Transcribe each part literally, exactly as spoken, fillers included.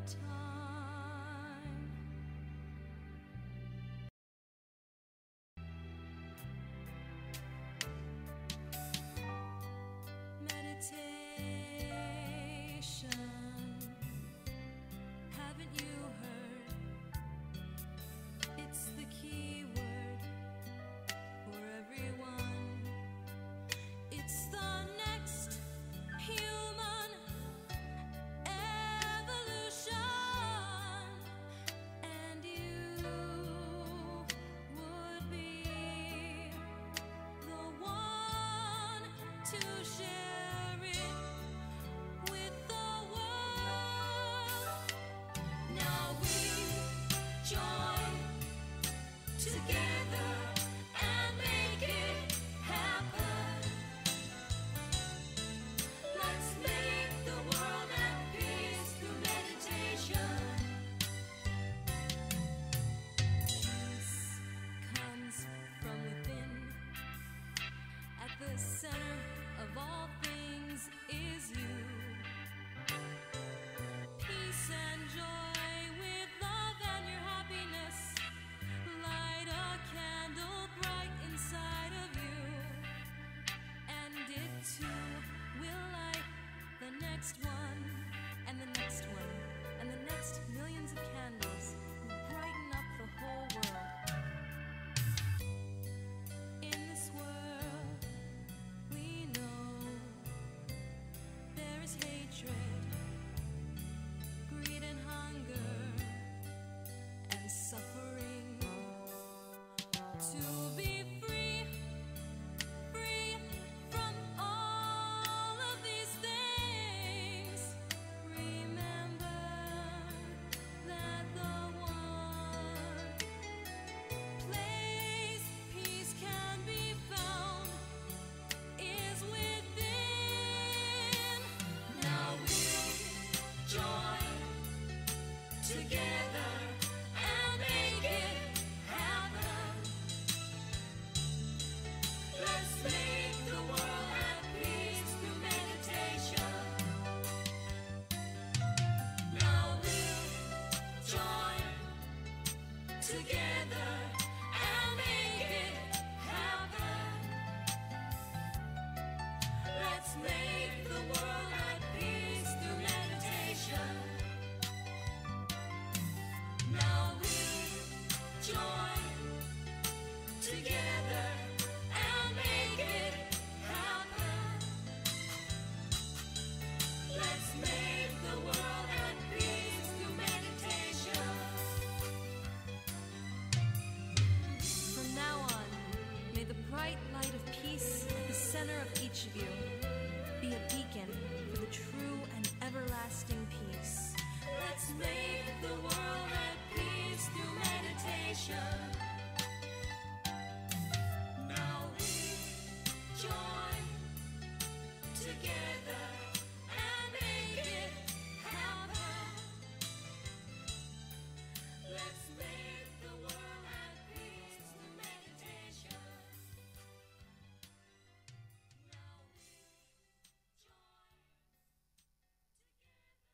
time. Meditation, haven't you heard? It's the key word for everyone. It's the next human evolution, and you would be the one to share it with the world. Now we join together and make it happen. Let's make the world at peace through meditation. Peace comes from within. At the center of all things is you. Peace and joy with love and your happiness. Light a candle bright inside of you, and it too will light the next one, and the next one, and the next millions of candles will brighten up the whole world. In this world, we know there is hatred, greed and hunger, and suffering. To be free, free from all of these things, remember that the one place peace can be found is within. Now we join together and make it happen. Let's make the world at peace through meditation. Now we'll join together and make it happen. Let's make the world at peace through meditation. Now we'll join together and make it happen. Let's make the world at peace through meditation. From now on, may the bright light of peace at the center of each of you be a beacon for the true and everlasting peace. Let's make the world at peace through meditation. Now we join together and make it happen. Let's make the world at peace through meditation. Now we join together.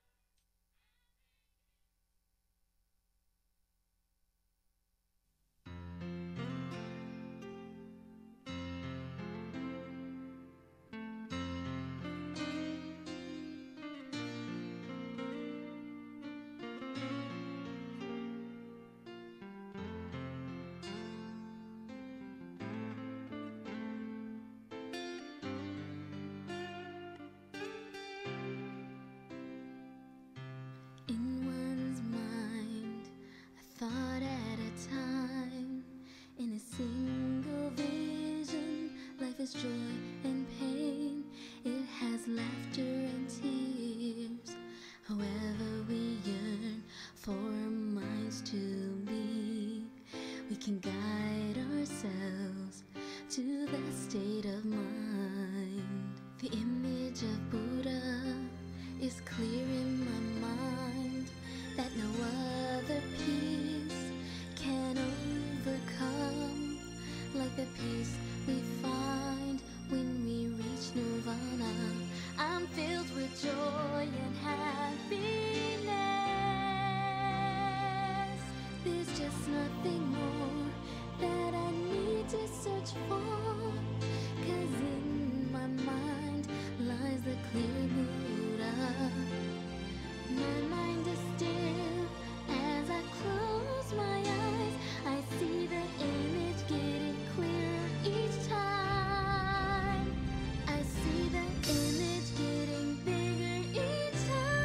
In one's mind, a thought at a time. In a single vision, life is joy and pain. It has laughter and tears. However we yearn for our minds to be, we can guide ourselves to that state of mind. The image of Buddha is clear in my mind, that no other peace can overcome like the peace we find when search for. 'Cause in my mind lies the clear Buddha. My mind is still as I close my eyes. I see the image getting clearer each time. I see the image getting bigger each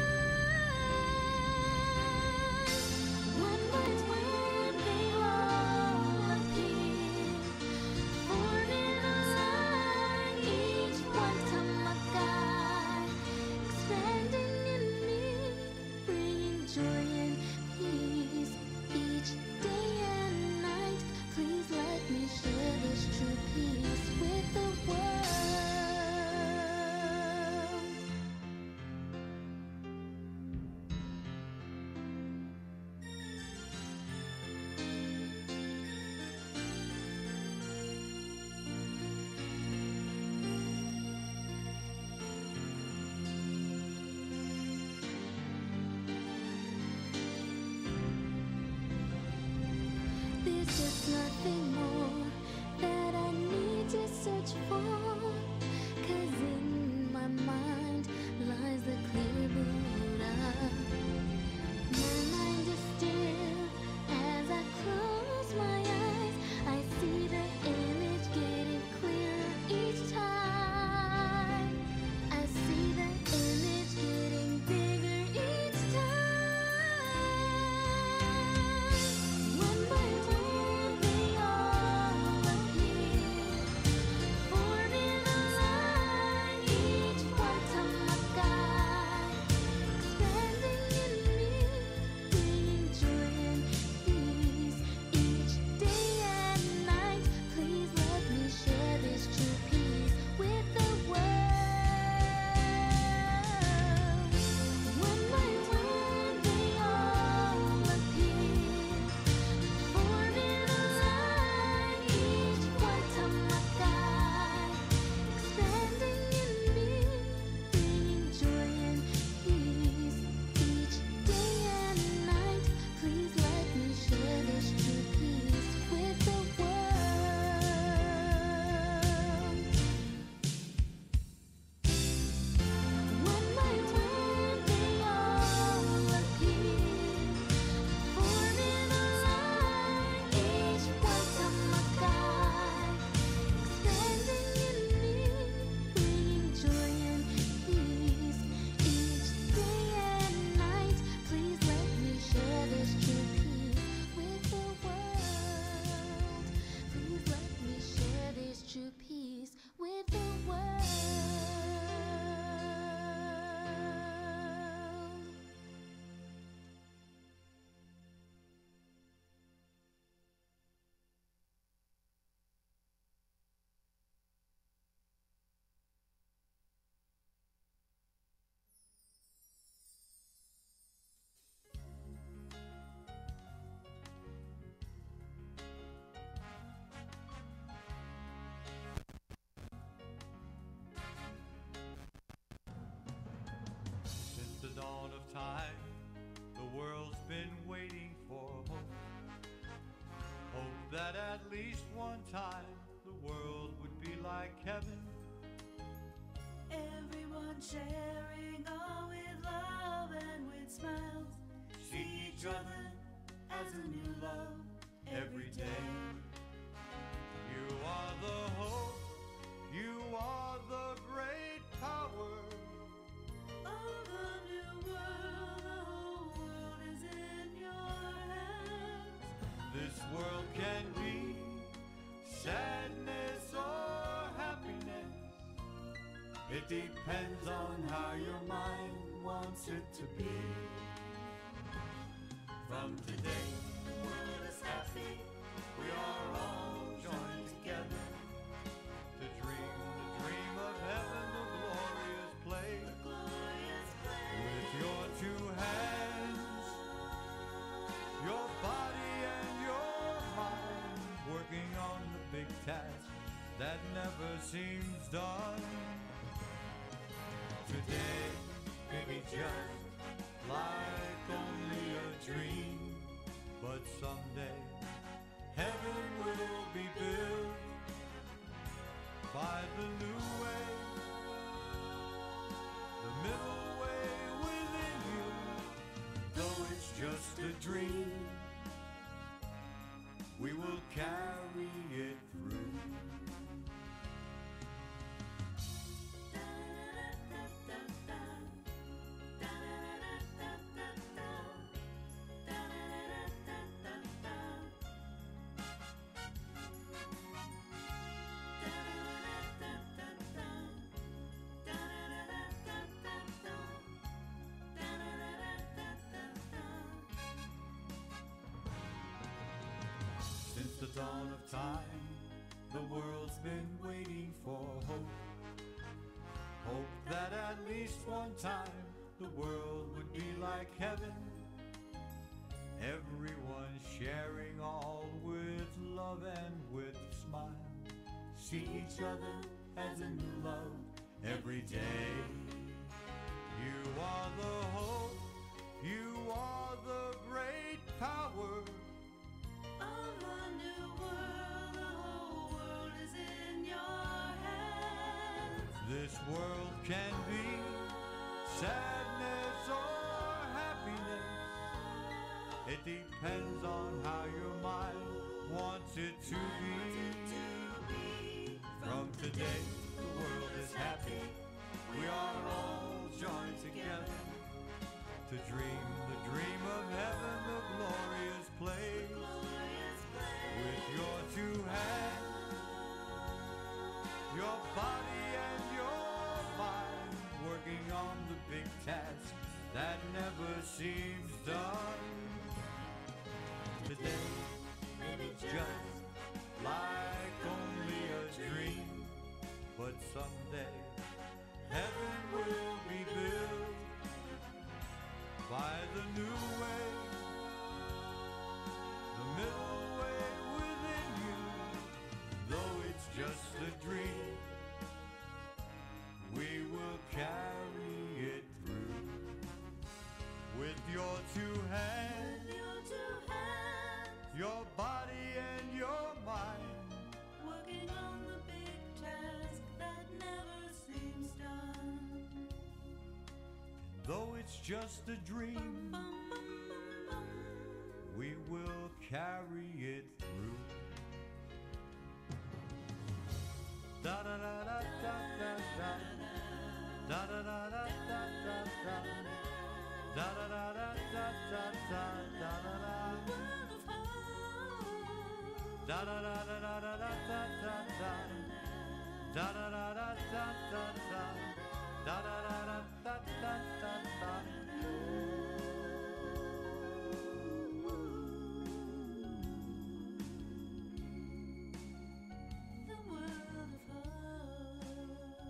time. One by one they all appear, forming a line, each one to my guide, expanding in me, bringing joy and peace each day and night. Please let me share this true peace with the world. There's just nothing more that I need to search for. 'Cause in my mind lies the clear Buddha. My mind is still as I close my eyes. I see the image getting clearer each time. I see the image getting bigger each time. One by one they all appear, forming a line, each one to my guide, expanding in me, bringing joy and peace each day and night. Please let me share this true peace with the world. One by one they all appear, forming a line, each one to my guide, expanding in me, bringing joy and peace each day and night. Please let me share this true peace with the world. One by one they all appear, forming a line, each one to my guide, expanding in me, bringing joy and peace each day and night. Please let me share this true peace with the world. Please let me share this true peace with the world. Since the dawn of time, the world's been waiting for hope. Hope that at least one time the world would be like heaven. Everyone sharing all with love and with smiles. See each other as a new love every day. You are the hope, you are the great power. Oh, the new world, the whole world is in your hands. This world can be sadness or happiness. It depends on how your mind wants it to be. From today, The world is happy. we are all joined together to dream the dream of heaven, the glorious place. Glorious place. With your two hands, your body and your mind, working on the big task that never seems done. Today, maybe just like only a dream, but someday heaven will be built just a dream. We will carry it through. Since the dawn of time, the world's been waiting for hope. Hope that at least one time the world would be like heaven. Everyone sharing all with love and with smile. See each other as a new love every day. You are the hope, you are the great power. Of a new world, the whole world is in your hands. This world can be sadness or happiness. It depends on how your mind wants it to be. From today, the world is happy. We are all joined together to dream the dream of heaven, the glorious place. With your two hands, your body and your mind, working on the big task that never seems done. Today, maybe just like only a dream, but someday heaven will be built by the new way, the middle way within you. Though it's just a dream, we will carry it through. With your two hands, With your two hands, your body and your mind, working on the big task that never seems done. though it's just a dream, Bum, bum, bum, bum. we will carry it through. Da da da da da da da. Da da da da da da da. Da da da da da da da. Da da da. World of hope. Da da da da da da da da da da. Da da da da da da da. Da da da da da da da da. The world of hope.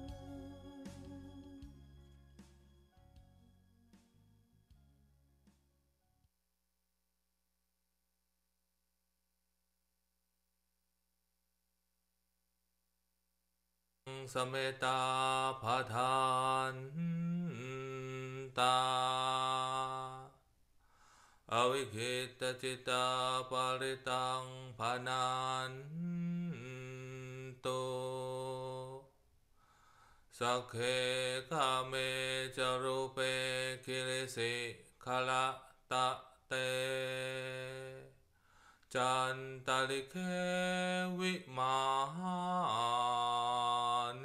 สเมตาพาทานตาอวิคิตจิตาปริตังพานันตุสักเขกาเมจารุเปคิริสิขละตะเตจันตาลิเควิมาเน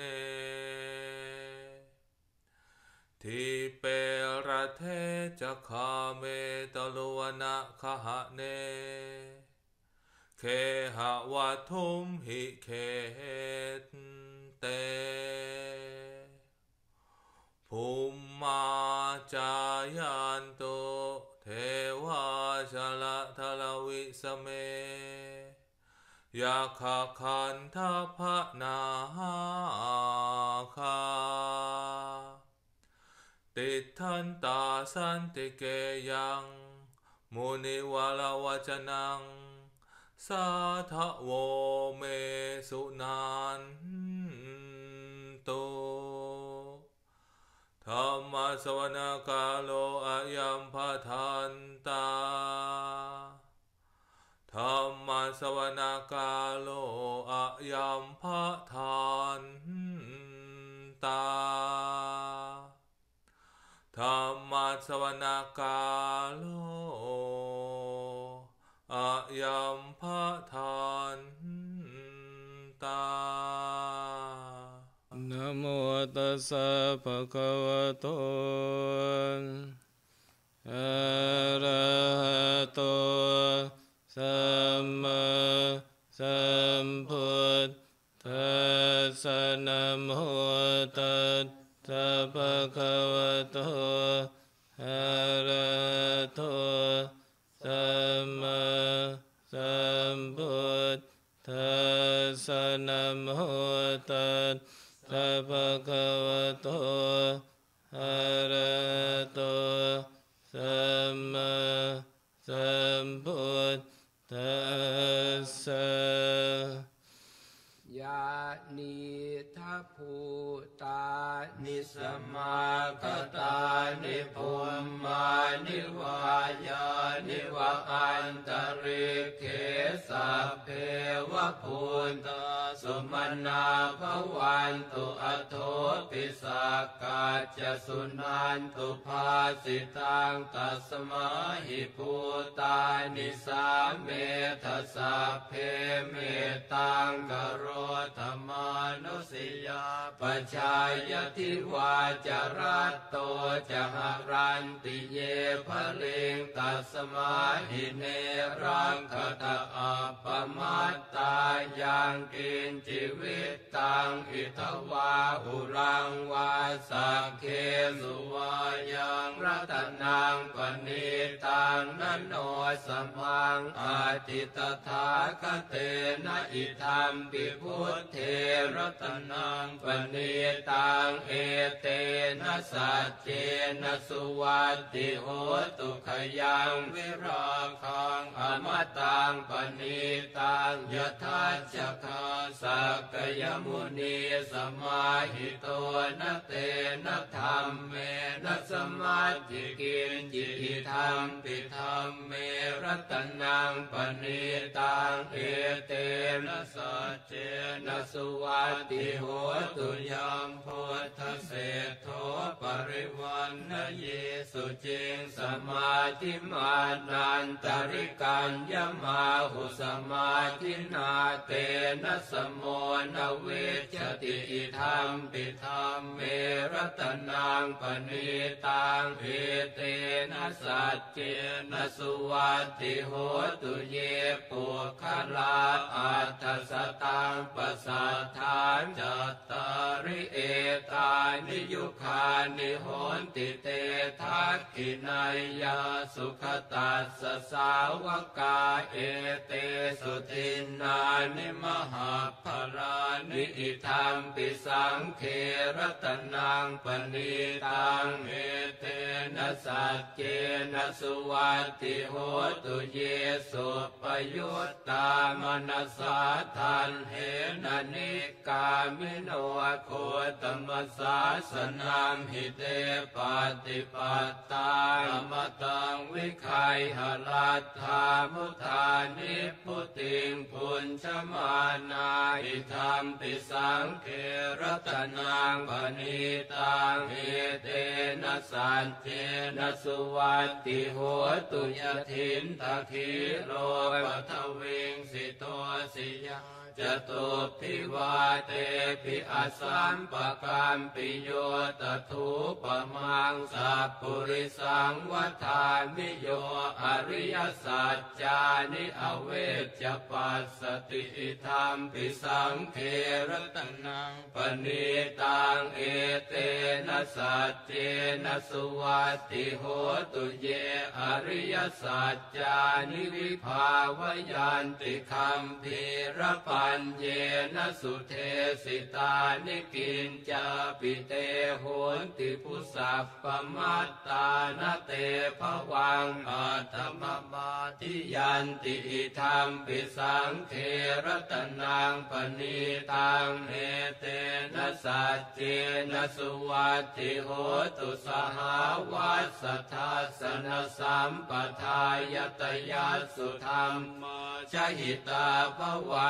ทิเประเทจะคาเมตลุวนะคหะเนเคหะวัทุมหิเคตเตภูมมาจายันโตเทวาชละทลวิสเมยาคาคันทพนาคาติทันตาสันติเกยังมุนิวาลาวจนังสาทะโวเมสุนันโตธรรมสวนกาโลอายัมภทันตาธรรมสวนกาโลอายัมภทันตาธรรมสวนกาโลอะยัมภะทานตานะโมตัสสะภะคะวะโตอะระหะโตสัมมาสัมพุทธัสสะนะโมตัสสะภะคะวะโตอะระหะโตสัมมาสัมพุทธัสสะนะโมตัสสะภะคะวะโตอะระหะโตสัมมาสัมพุทธัสสะยานิทัพพุตานิสมาคตานิภูมมานิวายานิวะอันตริเขสัพเพวะพุทธสุมาณาภวันตุอัตโถปิสักกัจจสุนันตุภาสิตังตัสมาหิภูตานิสาเมทัสสะเพเมตังกโรธรรมานุสิยาปัจจายติวาจารัตโตจะหารันติเยภลิงตัสมาหิเนรังคตะอัปปมัตตายังกินจิวิตตังอิทวาหุรังวาสักเคสุวายังรัตนังปณิตังนโนสมังอาทิตถาคเตนะอิธัมปิพุทเทรัตนังปณิตังเอเตนะสัจเจนะสุวัตติโหตุขยังวิราคังอมตังปณิตังยทัจจคาสักยมุนีสมาหิโตนะเตนะธรรมเมนะสมาธิกินจิติธรรมปิธรรมเมรัตนังปณิตังเอเตนะสัจเจนะสุวัตติโหตุยัมพุทธเศรษโธปริวันนะเยสุจิงสมาธิมานันตริกัญญมาหุสมาธินาเตนะสมโมนะเวชติอิธรรมปิธรรมเมรัตนังปณิตังเอเตนะสัจเจนะสุวัตติโหตุเยปุคลาอัตถสตังปสัทธานจัตตาริเอตานิยุคานิโหนติเตทักขินายยาสุขตัสสะสาวกาเอเตสุทินนานิมหาภรานิอิธัมปิสังเขรัตนังปณิตังเอเตนะสัจเจนะสุวัตติโหตุเยสุปยุตตามนัสสาทันเหนะนิกามิโนโคตมัสสาสนามหิเตปฏิปัตตามมตังวิคัยหลัตถามุทานิพุติงพุญชมานาอิธัมปิสังเขรัตนังปณิตังเอเตนะสัจเจนะสุวัตติโหตุยทินตะคีโรปัทวิงสิโตสิยาจตุพิวาเตปิอัสสัมปะกัมปิโยตถุปมังสัพพุริสังวัฏามิโยอริยสัจจานิอเวชจปัสสติธรรมปิสังเขรัตนังปณิตังเอเตนะสัจเจนะสุวัตติโหตุเยอริยสัจจานิวิภาวยันติคัมภีรปัญเยนะสุเทสิตานิกินจาปิเตโหนติพุสัพปมัตตานะเตภวังอัตถมมาทิยันติอิธัมปิสังเขรัตนังปณิตังเอเตนะสัจเจนะสุวัตติโหตุสหาวัสสัทธาสนสัมปทายตยัสสุธรรมชหิตาภวันติ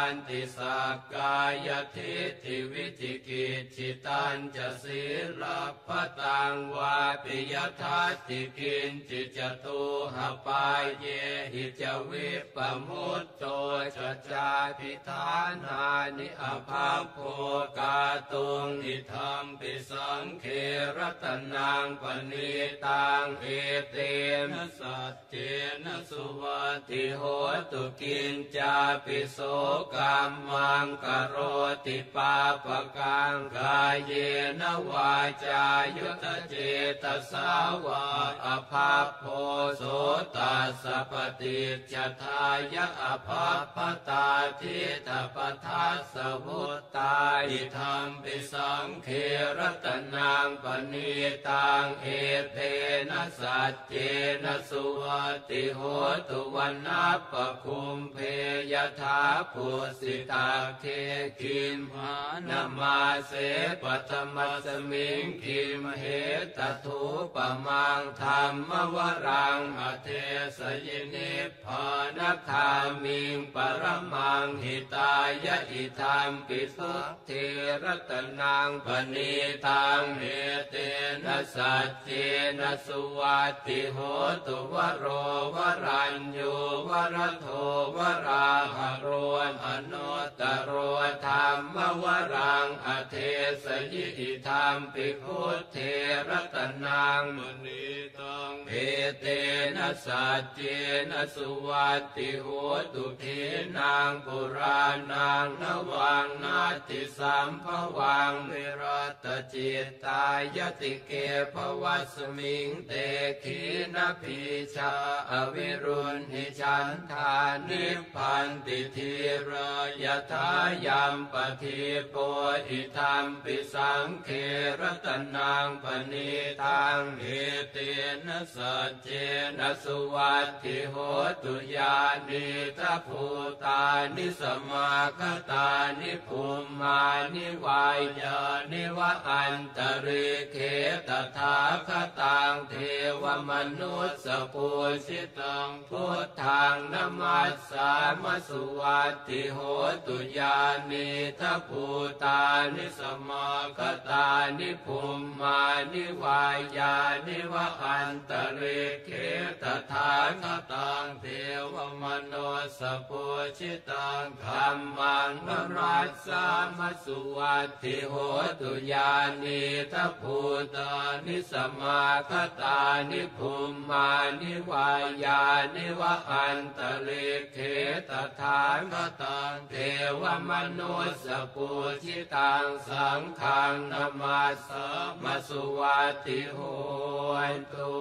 สักกายทิฏฐิวิธิกิจฉิตัญจะศีลปตังวาปิยทัตติกินจิจตุหปายเยหิจวิปปมุตโตชจาพิธานานิอภาโภกาตุงอิธัมปิสังเขรัตนังปณิตังเอเตนะสัจเจนะสุวัตติโหตุกินจาปิโสกัมมังกโรติปาปะกังกายเยนะวาจายุตเจตสาวะอภาโพโสตัสสะปฏิจจทายะอภาปตาทิฏฐปัฏฐัสสะวุตตาอิธัมปิสังเขรัตนังปณิตังเอเตนะสัจเจนะสุวัตติโหตุวันนัปปคุมเพยถาปุสิตาเคคิมหานามาเสปัตมัสมิงคิมเหตถุปมังธรรมวรังอเทสยินิพพานคามิงปรมังหิตายะอิธัมปิสุทธิรัตนังปณิตังเอเตนะสัจเจนะสุวัตติโหตุวโรวรัญโยวรโทวราหะโรอนุตตโรธรรมวรังอเทสยิอิธัมปิพุทเทรัตนังมณีตังเอเตนะสัจเจนะสุวัตติโหตุเทนังปุรานังนวังนาติสัมภวังวิรัตจิตตายติเกภวัสมิงเตขีนภิชาอวิรุณหิฉันทานิพพันติธีรยถายัมปทิโปอิธัมปิสังเขรัตนังปณิตังเอเตนะสัจเจนะสุวัตติโหตุญาณิทัพพุตานิสมาคตานิภูมานิวายานิวะอันตริเขตถาคตังเทวมนุสสปุสิตังพุทธังนมัสสามสุวัตติโหตุญาณิทัพพุตานิสมาคตานิภูมานิวายานิวะอันตริเขตถาคตังเทวมนุสสปุสิตังธัมมังนมัสสามสุวัตติโหตุญาณิทัพพุตานิสมาคตานิภูมานิวายานิวะอันตริเขตถาคตังเทวมนุสสปุสิตังสังฆังนมัสสามสุวัตติโหตุ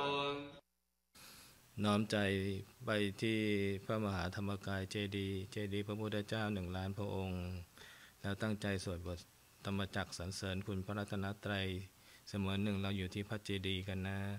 น้อมใจไปที่พระมหาธรรมกายเจดีย์เจดีย์พระพุทธเจ้าหนึ่งล้านพระองค์แล้วตั้งใจสวดบทธรรมจักรสรรเสริญคุณพระรัตนตรัยเสมือนหนึ่งเราอยู่ที่พระเจดีย์กันนะ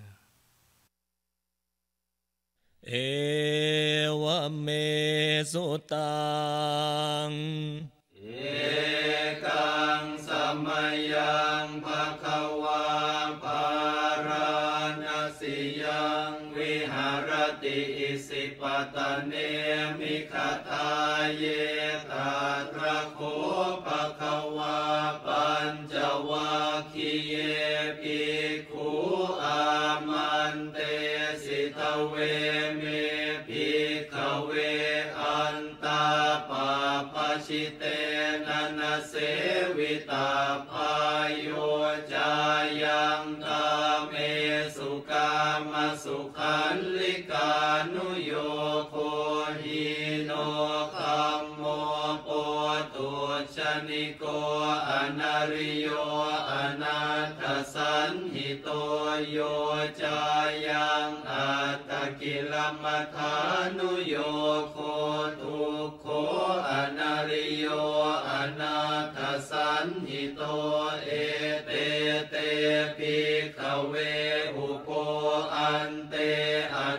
เอวเมสุตังเอกังสมัยยังภคะวาภาราณสิยังวิหารติอิสิปตเนมิคทาเยตาตระโคภคะวาปัญจวัคคีเยภิกขุอามันเตสิทเวเมภิกขเวอันตาปาปชิเตนะนะเสวิตาภายโยจายังกาเมสุกามสุขันลิกานุโยโคหิโนคัมโมโปตุชนิโกอนาริโยอนาถสันหิโตโยจายังอัตตกิลมัฏฐานุโยโคทุกโขอนาริโยอนาถสันหิโตเอเตเตภิกขเวอุโปอันเตอนุปา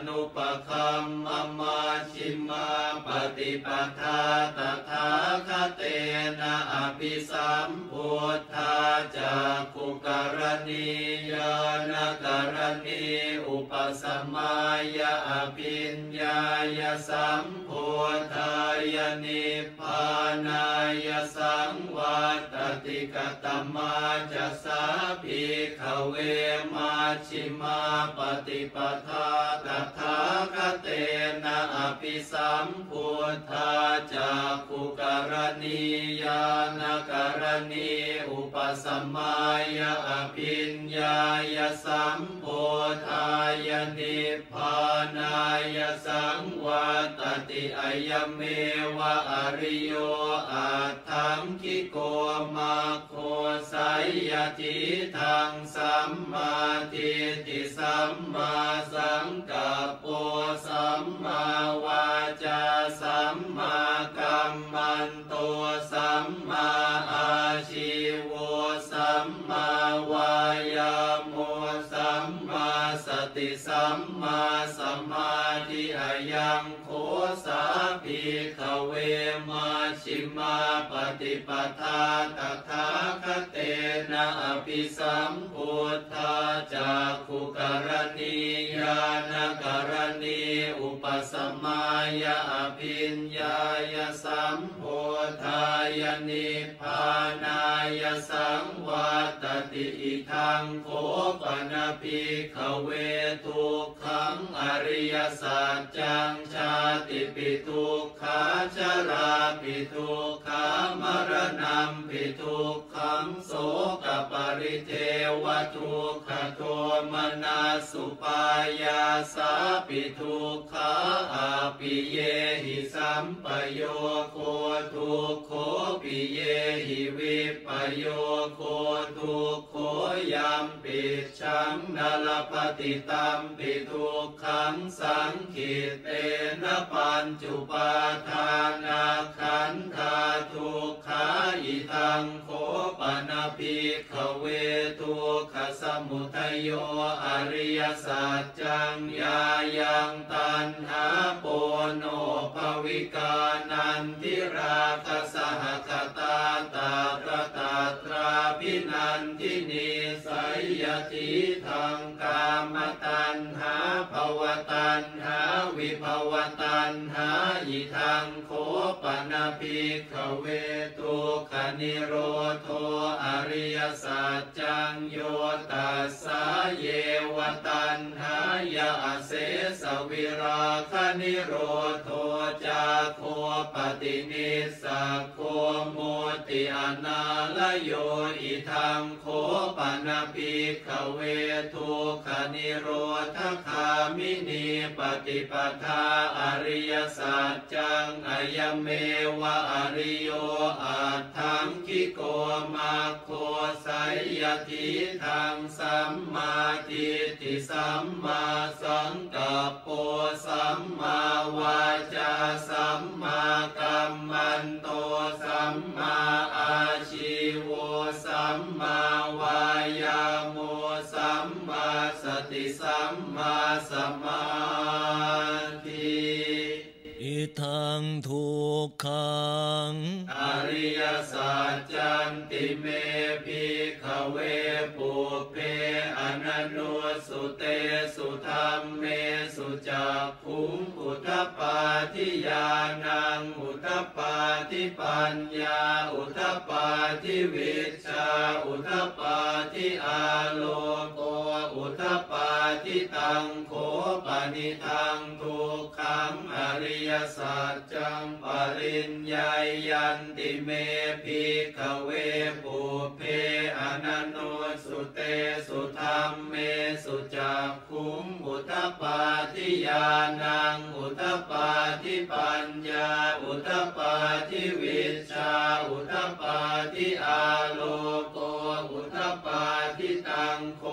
คัมมัมมาชิมมาปฏิปทาตถาคเตนะอภิสัมพุทธาจักขุกรณียานกรณีอุปสัมมายะอภิญญายะสัมพุทธายะนิพพานายะสังวัตติกตมาจะสาภิกขเวมาชิมาปฏิปทาตถาคเตนะอภิสัมพุทธาจักขุกรณียานกรณีอุปสัมมายะอภิญญายะสัมพุทธายะนิพพานายะสังวัตติอายเมวะอริโยอัตถังคิโกมาโคสัยยทิทังสัมมาทิฏฐิสัมมาสังกัปโปสัมมาวาจาสัมมากัมมันโตสัมมาอาชีโวสัมมาวายาโมสัมมาสติสัมมาสมาธิอายังโคสาภิกขเวมาชิมาปฏิปทาตถาคเตนะอภิสัมพุทธาจักขุกรณียานกรณีอุปสัมมายะอภิญญายะสัมพุทธายะนิพพานายะสังวัตติอิทังโคปนภิกขเวทุกขังอริยสัจจังชาติปิทุกขาชราปิทุกขามรณะปิทุกขังโสกปริเทวทุกขโทมนัสสุปายาสาปิทุกขาอาปิเยหิสัมปโยโคทุกโคปิเยหิวิปโยโคทุกโคยัมปิชังนลปฏิตัมปิทุกขังสังขิเตนะปัญจุปาทานาขันธาทุกขาอิทังโคปนภิกขเวทุกขสมุทัยโยอริยสัจจังยายังตัณหาโปโนภวิกานันทิราคสหคตาตาตระตาตราพินันทินิสัยยทิทังกามตัณหาภวตัณหาวิภวตัณหาอิทังโคปนภิกขเวทุกขนิโรโธอริยสัจจังโยตัสสะเยวตัณหายะเสสวิราคนิโรโธจาโคปฏินิสสะโคโมติอนาลโยอิทังโคปนภิกขเวทุกขนิโรธคามินีปฏิปทาอริยสัจจังอายเมวะอริโยอัตถังคิโกมาโคสัยยทิทังสัมมาทิฏฐิสัมมาสังกัปโปสัมมาวาจาสัมมากัมมันโตสัมมาอาชีโวสัมมาวายาโมสัมมาสติสัมมาสมาธิอิทังทุกขังอริยสัจจันติเมภิกขเวปุเพอนันโนสุเตสุธัมเมสุจักขุงอุทธปาทิญาณังอุทธปาทิปัญญาอุทธปาทิวิชชาอุทธปาทิอาโลโกอุทธปาทิตังโคปนิทังทุกขังอริยสัจจังปริญญายันติเมภิกขเวปุเพอนันโนสุเตสุธัมเมสุจักขุงอุทธปาทิญาณังอุทธปาทิปัญญาอุทธปาทิวิชชาอุทธปาทิอาโลโกอุทธปาทิตังโคป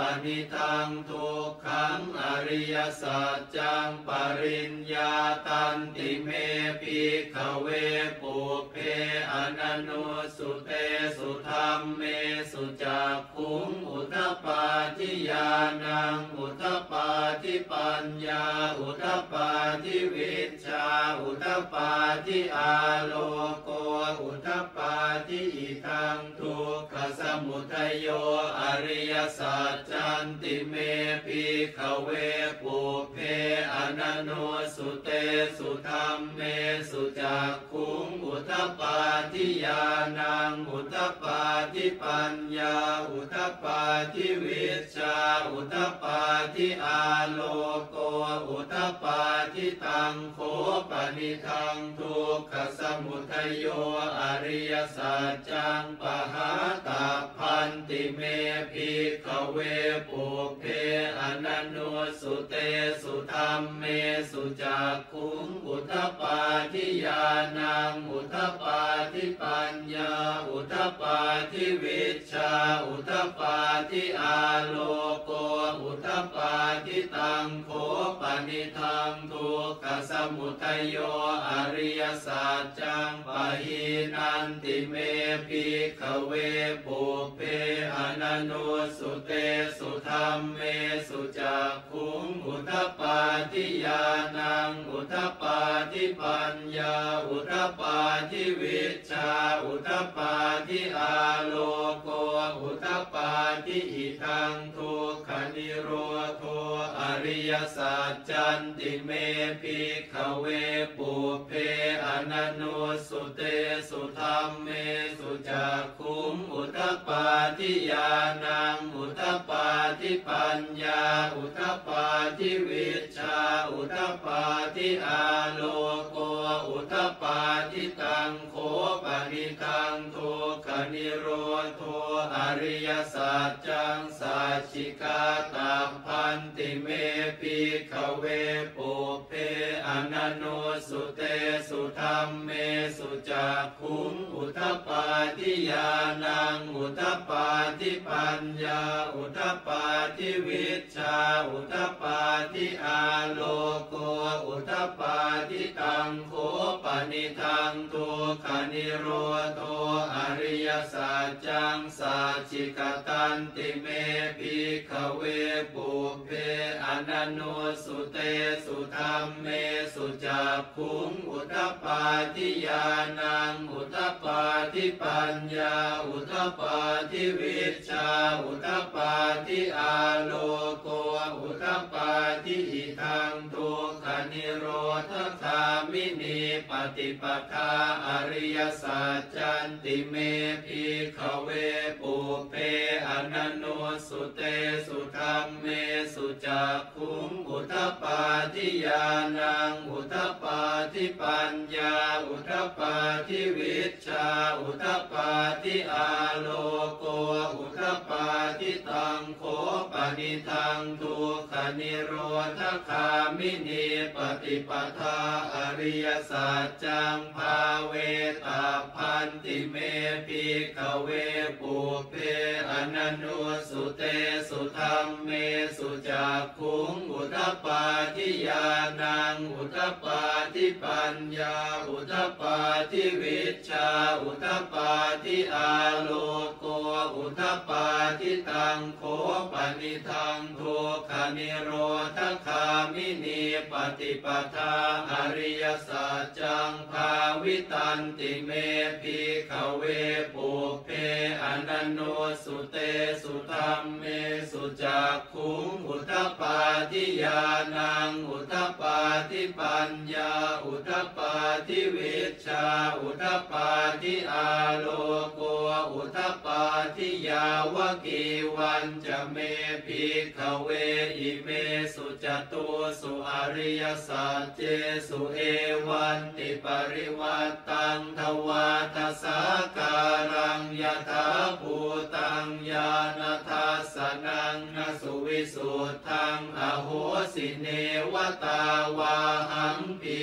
นิทังทุกขังอริยสัจจังปริญญาตันติเมภิกขเวปุเพอนันโนสุเตสุธรรมเมสุจักขุงอุทธัปปาทิญาณังอุทธัปปาทิปัญญาอุทธัปปาทิวิชชาอุทธัปปาทิอาโลโกอุทธัปปาทิอิทังทุกขสมุทัยโยอริยสัจจันติเมภิกขเวปุเพอนันโนสุเตสุธรรมเมสุจักขุงอุทธัปปาทิญาณังอุทธัปปาทิปัญญาอุทธัปปาทิวิชชาอุทธัปปาทิอาโลโกอุทธัปปาทิตังโคปนิทังทุกขสมุทัยโยอริยสัจจังปหาตัพพันติเมภิกขเวปุเพอนันโนสุเตสุธรรมเมสุจักขุงอุทธัปปาทิญาณังอุทธัปปาทิปัญญาอุทธัปปาทิวิชชาอุทธัปปาทิอาโลโกอุทธัปปาทิตังโคปนิทังทุกขสมุทัยโยอริยสัจจังปะหินันติเมภิกขเวปุเพอนันโนสุเตสุธรรมเมสุจักขุงอุทธัปปาทิญาณังอุทธัปปาทิปัญญาอุทธัปปาทิวิชชาอุทธัปปาทิอาโลโกอุทธัปปาทิอิทังทุกขนิโรโธอริยสัจจันติเมภิกขเวปุเพอนันโนสุเตสุธรรมเมสุจักขุงอุทธัปปาทิญาณังอุทธัปปาทิปัญญาอุทธัปปาทิวิชชาอุทธัปปาทิอาโลโกอุทธัปปาทิตังโคปนิทังทุกขนิโรโธอริยสัจจังสัจฉิกาตัพพันติเมภิกขเวปุเพอนันโนสุเตสุธรรมเมสุจักขุงอุทธัปปาทิญาณังอุทธัปปาทิปัญญาอุทธัปปาทิวิชชาอุทธัปปาทิอาโลโกอุทธัปปาทิตังโคปนิทังทุกขนิโรโธอริยสัจจังสัจฉิกตันติเมภิกขเวปุเพอนันโนสุเตสุธรรมเมสุจักขุงอุทธัปปาทิญาณังอุทธัปปาทิปัญญาอุทธัปปาทิวิชชาอุทธัปปาทิอาโลโกอุทธัปปาทิอิทังทุกขนิโรธคามินีปฏิปทาอริยสัจจันติเมภิกขเวปุเพอนันโนสุเตสุธรรมเมสุจักขุงอุทธัปปาทิญาณังอุทธัปปาทิปัญญาอุทธัปปาทิวิชชาอุทธัปปาทิอาโลโกอุทธัปปาทิตังโคปนิทังทุกขนิโรธคามินีปฏิปทาอริยสัจจังภาเวตาพันติเมภิกขเวปุเพอนันโนสุเตสุธรรมเมสุจักขุงอุทธัปปาทิญาณังอุทธัปปาทิปัญญาอุทธัปปาทิวิชชาอุทธัปปาทิอาโลโกอุทธัปปาทิตังโคปนิทังทุกขนิโรธคามินีปฏิปทาอริยสัจจังภาวิตันติเมภิกขเวปุเพอนันโนสุเตสุธรรมเมสุจักขุงอุทธัปปาทิญาณังอุทธัปปาทิปัญญาอุทธัปปาทิวิชชาอุทธัปปาทิอาโลโกอุทธัปปาทิยาวกีวันจะเมภิกขเวอิเมสุจตุสุอริยสัจเจสุเอวันติปริวัตตังทวาทสาการังยถาภูตังญาณทัสสนังนสุวิสุทธังอโหสิเนวตาวาหังภิกข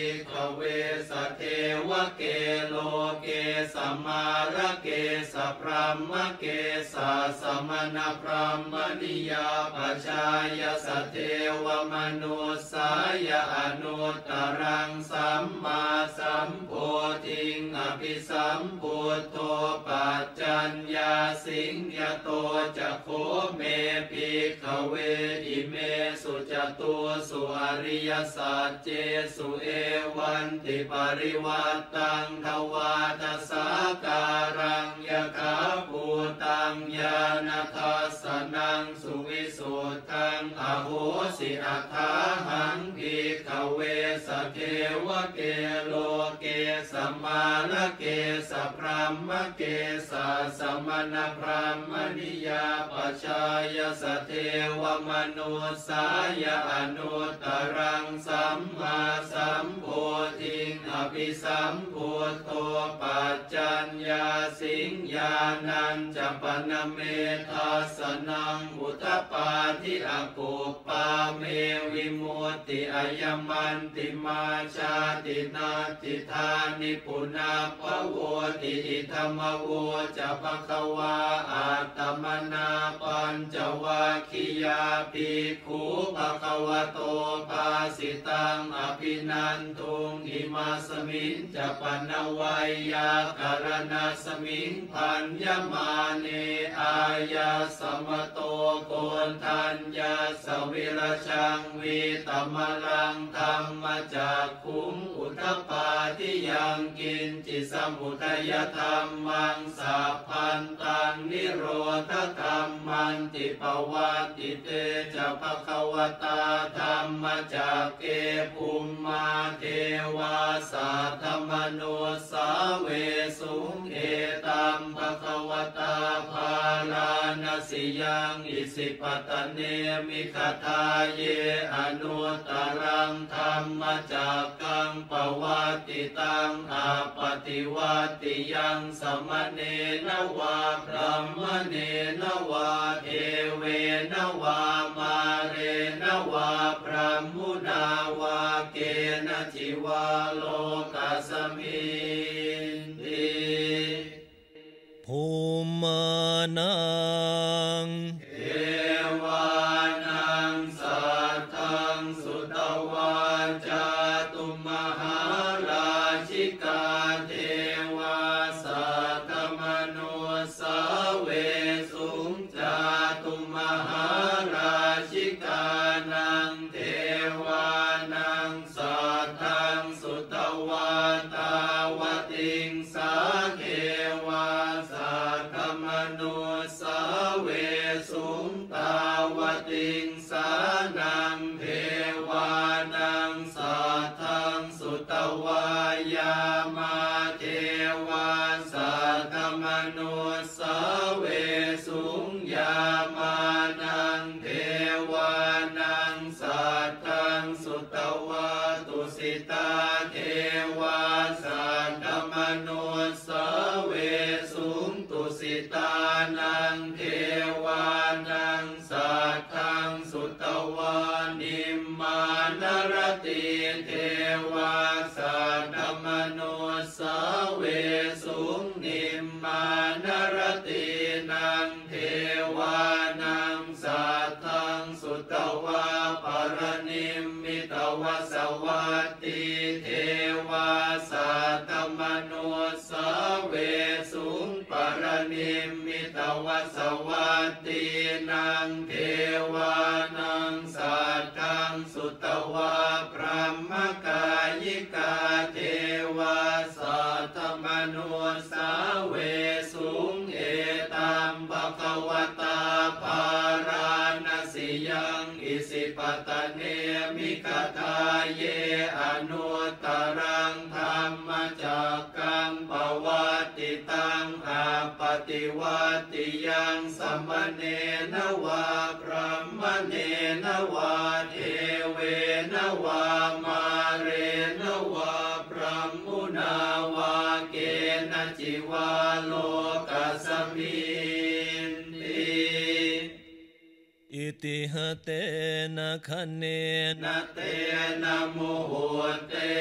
เวสเทวเกโลเกสัมมาระเกสพรหมเกสาสมณพรหมนิยาปัจจายสเทวมนุสายอนุตตรังสัมมาสัมโพธิงอภิสัมพุทโธปัจจัญญาสิงยโตจะโคเมภิกขเวอิเมสุจตุสุอริยสัจเจสุเอวันติปริวัตตังทวาทสาการังยะคาภูตังญาณทัสสนังสุวิสุทธังอโหสิอัฏฐาหังภิกขเวสเทวเกโลเกสัมมาระเกสพรหมเกสาสมณพรหมนิยาปัจจายสเทวมนุสายอนุตตรังสัมมาสัมโพธิงอภิสัมพุทโธปัจจัญญาสิงญาณัญจะปนเมทัสสนังอุทธปาทิอากุปปาเมวิมุตติอายมันติมาชาตินาติธานิปุนาภโวติอิธรรมโวจะภควาอาตมนาปัญจวัคคียาภิกขุภควโตภาสิตังอภินันทุงอิมาสมิงจะปนวัยยาการณาสมิงพันยมาเนอายาสมโตโกนทัญญาสวิรชังวิตมลังธรรมจากขุงอุทธปาทิยังกินจิสมุทัยธรรมังสัพพันตังนิโรธธรรมันติปวัตติเตจะภควตาธรรมจากเกภูมิมาเทวาสัทธมโนสาเวสุงเอตัมภควตาภาลานาสิยังอิสิปตเนมิคทาเยอนุตตรังธรรมจากกังปวัตติตังอาปฏิวัติยังสมเนนวาพระมเนนวาเอเวนวามาเรนวาพระมุนาวาเกณจิวาโลกัสมิติภูมานังเอวานังสัทธังสุตวาจาตุมหาราชิกาเทวาสัทธมโนสาเวสุงจาตุมหาราชิกานังเทวานังสัทธังสุตวาตาวติงสาเทวาสัทธมโนสาเวสุงตาวติงสานังเทวานังสัทธังสุตวายามาเทวาสัทธมโนสาเวสุงยามานังเทวานังสัทธังสุตวาตุสิตาเทวาสัทธมโนสาเวสุงตุสิตานังเทวานังสัทธังสุตวานิมมานรติเทวาสัทธมโนสาเวสุงนิมมานรตินังเทวานังสัทธังสุตวาปรนิมมิตวสวัตติเทวาสัทธมโนสาเวสุงปรนิมมิตวสวัตตินังเทวานังสัทธังสุตวาพระมกายิกาเทวาสัทธมโนสาเวสุงเอตัมภควตาภาราณสิยังอิสิปตเนมิคทาเยอนุตตรังธรรมจากกังปวัตติตังอาปฏิวัติยังสมเนนวาพระมเนนวาเทเวนวามาเรนวาพระมุนาวาเกณจิวาโลกัสมิติอิติหเตนะคะเนนะเตนะมุหุเตนะ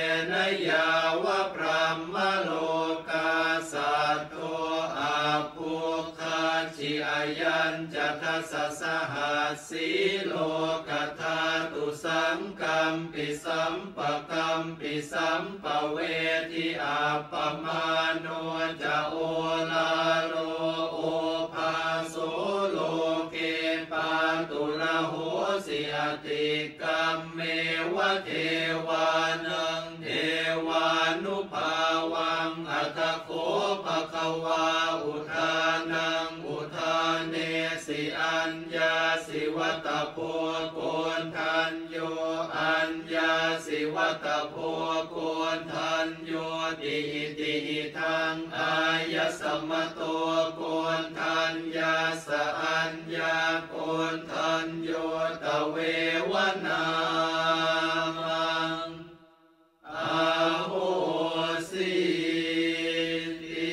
ยาวะพรหมโลกาสัตโตอาภูคาชิอายัญจัตสสหัสสีโลกธาตุสังกัมปิสัมปะกัมปิสัมปะเวทิอาปมาโนจะโอลาโลโอภาโสโลเกปาตุระโหสิอติกัมเมวะเทวานังเทวานุภาวังอัตโคภควาอุทานังอุทานเนสิอัญญาสิวัตโพโกนทันโยอัญญาสิวัตโพโกนทันโยติหิติหิทังอายสมโตโกนทันยาสอัญญาโกนทันโยตเววนามังอาโหสิติ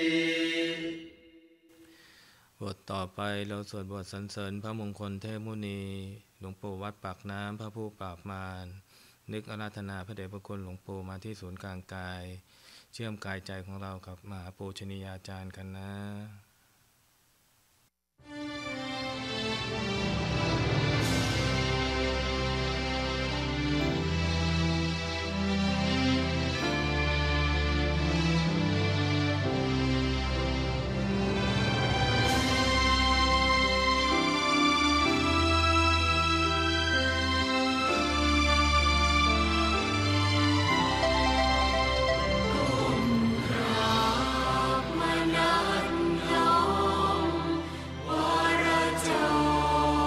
บทต่อไปเราสวดบทสรรเสริญพระมงคลเทพมุนีหลวงปู่วัดปากน้ำพระผู้ปราบมารนึกอาราธนาพระเดชพระคุณหลวงปู่มาที่ศูนย์กลางกายเชื่อมกายใจของเรากับมหาปูชนียาจารย์กันนะมนัสโลวรโจ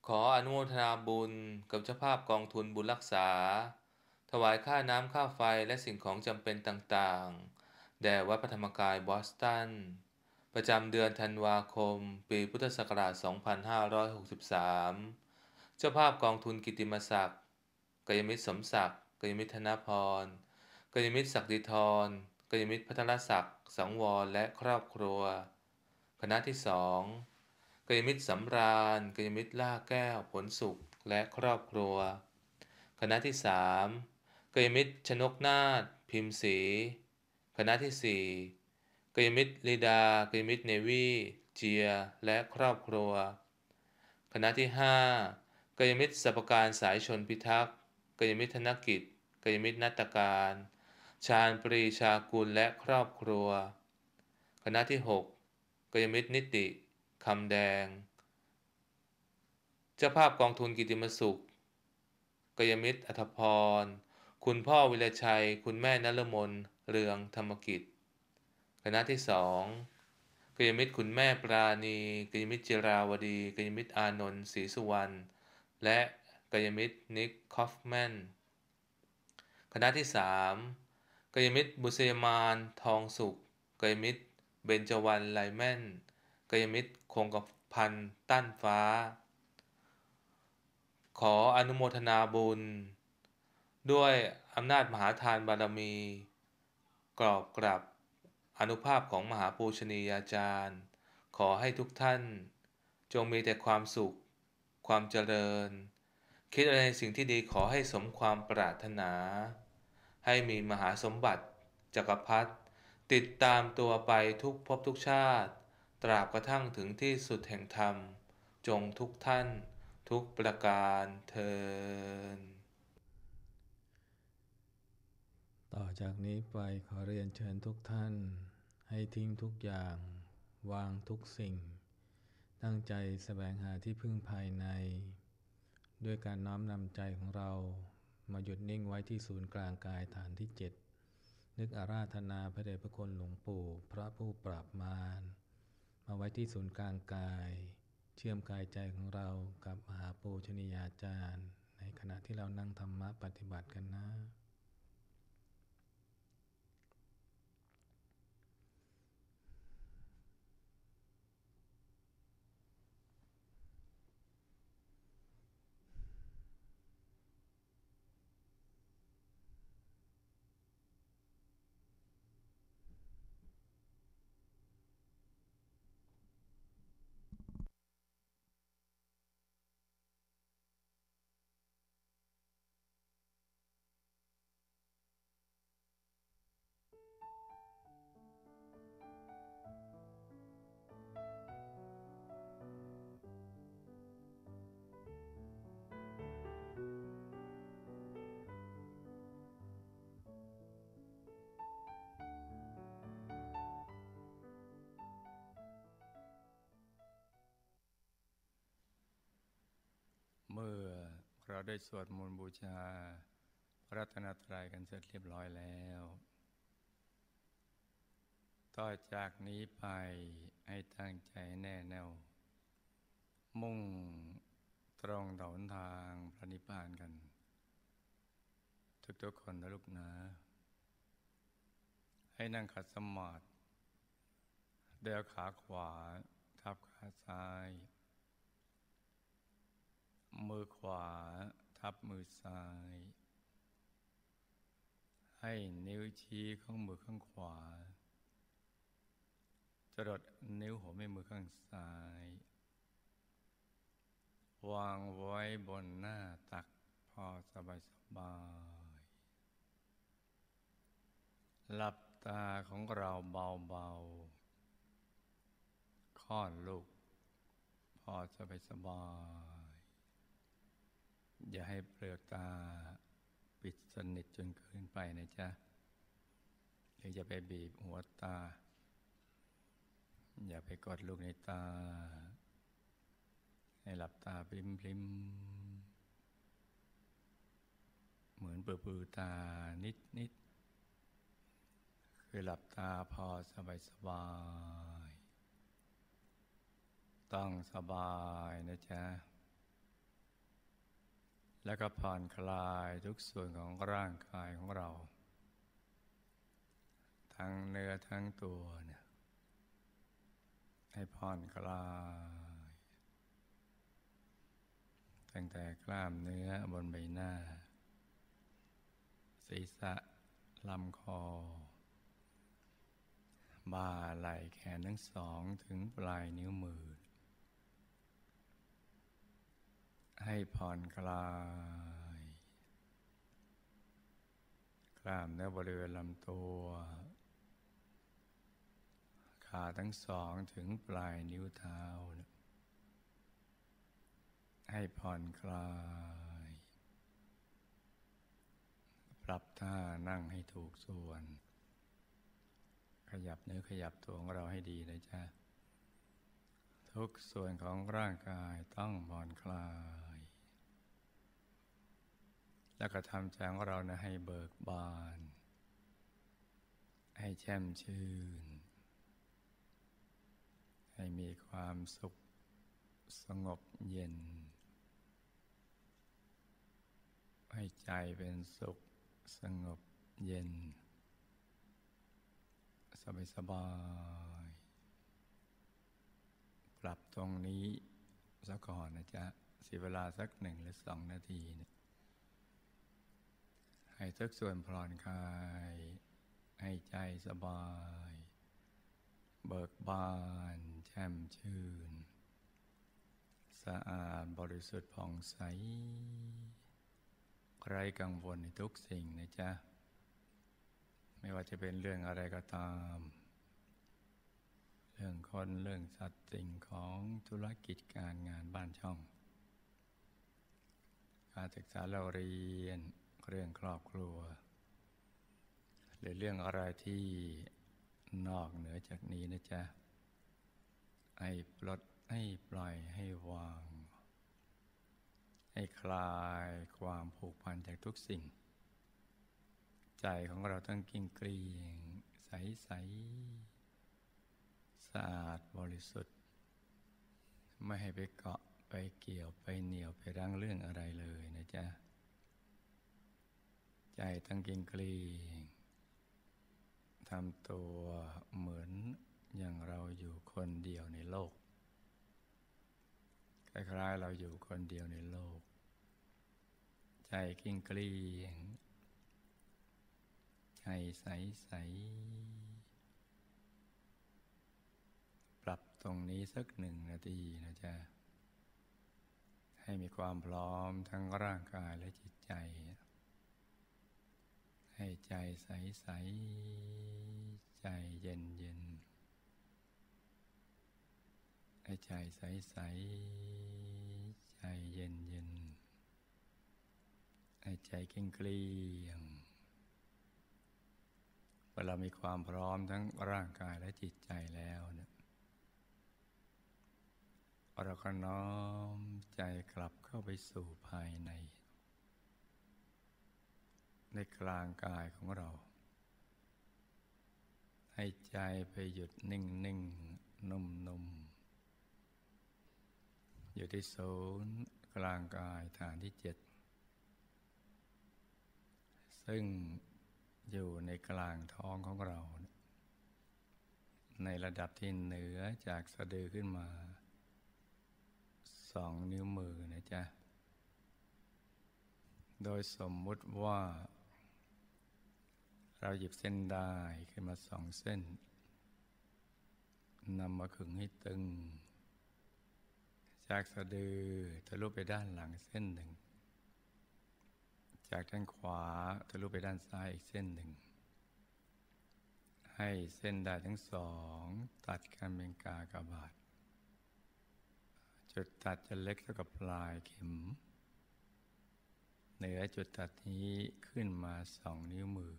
ขออนุโมทนาบุญกับเจ้าภาพกองทุนบุญรักษาถวายค่าน้ำค่าไฟและสิ่งของจำเป็นต่างๆแด่วัดพระธรรมกายบอสตันประจำเดือนธันวาคมปีพุทธศักราช สองพันห้าร้อยหกสิบสาม เจ้าภาพกองทุนกิตติมศักดิ์กัลยาณมิตรสมศักดิ์กัลยาณมิตรธนพรกัลยาณมิตรศักดิธรกัลยาณมิตรพัทรศักดิ์สังวรและครอบครัวคณะที่สองกัลยาณมิตรสำราญกัลยาณมิตรล่าแก้วผลสุขและครอบครัวคณะที่สามกัลยาณมิตรชนกนาถพิมพ์ศรีคณะที่สี่กัลยาณมิตรลีดากัลยาณมิตรเนวี่เจียและครอบครัวคณะที่ห้ากัลยาณมิตรสัปการสายชนพิทักษ์กัลยาณมิตรธนกิจกัลยาณมิตรนัตการชาญปรีชากุลและครอบครัวคณะที่หกกัลยาณมิตรนิติคำแดงเจ้าภาพกองทุนกิตติมสุขกัลยาณมิตรอัธพรคุณพ่อวิรชัยคุณแม่นฤมลเรืองธรรมกิจคณะที่สองกัลยาณมิตรคุณแม่ปราณีกัลยาณมิตรจิราวดีกัลยาณมิตรอานนท์ศรีสุวรรณและกัลยาณมิตรนิกคอฟแมนคณะที่สามกัลยาณมิตรบุษยมานทองสุขกัลยาณมิตรเบญจวรรณไลแม่นกัลยาณมิตรคงกพันธ์ตั้นฟ้าขออนุโมทนาบุญด้วยอำนาจมหาทานบารมีกรอบกรับอานุภาพของมหาปูชนียาจารย์ขอให้ทุกท่านจงมีแต่ความสุขความเจริญคิดอะไรในสิ่งที่ดีขอให้สมความปรารถนาให้มีมหาสมบัติจักรพรรดิติดตามตัวไปทุกภพทุกชาติตราบกระทั่งถึงที่สุดแห่งธรรมจงทุกท่านทุกประการเทอญต่อจากนี้ไปขอเรียนเชิญทุกท่านให้ทิ้งทุกอย่างวางทุกสิ่งตั้งใจแสวงหาที่พึ่งภายในด้วยการน้อมนำใจของเรามาหยุดนิ่งไว้ที่ศูนย์กลางกายฐานที่เจ็ดนึกอาราธนาพระเดชพระคุณหลวงปู่พระผู้ปราบมารมาไว้ที่ศูนย์กลางกายเชื่อมกายใจของเรากับมหาปูชนียาจารย์ในขณะที่เรานั่งธรรมะปฏิบัติกันนะเมื่อเราได้สวดมนต์บูชาพระรัตนตรัยกันเสร็จเรียบร้อยแล้วต่อจากนี้ไปให้ตั้งใจแน่แน่วมุ่งตรงต่อหนทางพระนิพพานกันทุกๆคนนะลูกนะให้นั่งขัดสมาธิเดี่ยวขาขวาทับขาซ้ายมือขวาทับมือซ้ายให้นิ้วชี้ของมือข้างขวาจรดนิ้วหัวแม่มือข้างซ้ายวางไว้บนหน้าตักพอสบายสบายหลับตาของเราเบาๆค่อนลูกพอสบายสบายอย่าให้เปลือกตาปิดสนิทจนเกินไปนะจ๊ะหรืออย่าไปบีบหัวตาอย่าไปกดลูกในตาให้หลับตาพลิมพลิมเหมือนเปื่อๆตานิดนิดคือหลับตาพอสบายสบายต้องสบายนะจ๊ะแล้วก็ผ่อนคลายทุกส่วนของร่างกายของเราทั้งเนื้อทั้งตัวเนี่ยให้ผ่อนคลายตั้งแต่กล้ามเนื้อบนใบหน้าศีรษะลำคอบ่าไหล่แขนทั้งสองถึงปลายนิ้วมือให้ผ่อนคลายกล้ามเนื้อบริเวณลำตัวขาทั้งสองถึงปลายนิ้วเท้าให้ผ่อนคลายปรับท่านั่งให้ถูกส่วนขยับเนื้อขยับตัวของเราให้ดีนะจ๊ะทุกส่วนของร่างกายต้องผ่อนคลายแล้วก็ทำใจของเรานะให้เบิกบานให้แช่มชื่นให้มีความสุขสงบเย็นให้ใจเป็นสุขสงบเย็นสบายสบายปรับตรงนี้สักก่อนนะจ๊ะเสียเวลาสักหนึ่งหรือสองนาทีเนี่ยให้ทุกส่วนผ่อนคลายให้ใจสบายเบิกบานแช่มชื่นสะอาดบริสุทธิ์ผ่องใสไร้กังวลในทุกสิ่งนะจ๊ะไม่ว่าจะเป็นเรื่องอะไรก็ตามเรื่องคนเรื่องสัตว์สิ่งของธุรกิจการงานบ้านช่องการศึกษาเราเรียนเรื่องครอบครัวหรือเรื่องอะไรที่นอกเหนือจากนี้นะจ๊ะให้ปลดให้ปล่อยให้วางให้คลายความผูกพันจากทุกสิ่งใจของเราต้องกิ้งเกลียงใสใสสะอาดบริสุทธิ์ไม่ให้ไปเกาะไปเกี่ยวไปเหนี่ยวไปรั้งเรื่องอะไรเลยนะจ๊ะใจต้องกิ้งเกลียงทำตัวเหมือนอย่างเราอยู่คนเดียวในโลกคล้ายๆเราอยู่คนเดียวในโลกใจกิ้งเกลียงใจใสๆปรับตรงนี้สักหนึ่งนาทีนะจ๊ะให้มีความพร้อมทั้งร่างกายและจิตใจให้ใจใสๆใจเย็นๆให้ใจใสๆใจเย็นๆให้ใจเกลี้ยงเกลี้ยงเวลามีความพร้อมทั้งร่างกายและจิตใจแล้วเนี่ยเราก็น้อมใจกลับเข้าไปสู่ภายในในกลางกายของเราให้ใจไปหยุดนิ่งนิ่งนุ่มนุ่มอยู่ที่ศูนย์กลางกายฐานที่เจ็ดซึ่งอยู่ในกลางท้องของเราในระดับที่เหนือจากสะดือขึ้นมาสองนิ้วมือนะจ๊ะโดยสมมุติว่าเราหยิบเส้นด้ายขึ้นมาสองเส้นนำมาขึงให้ตึงจากสะดือทะลุไปด้านหลังเส้นหนึ่งจากด้านขวาทะลุไปด้านซ้ายอีกเส้นหนึ่งให้เส้นด้ายทั้งสองตัดกันเป็นกากบาทจุดตัดจะเล็กเท่ากับปลายเข็มเหนือจุดตัดนี้ขึ้นมาสองนิ้วมือ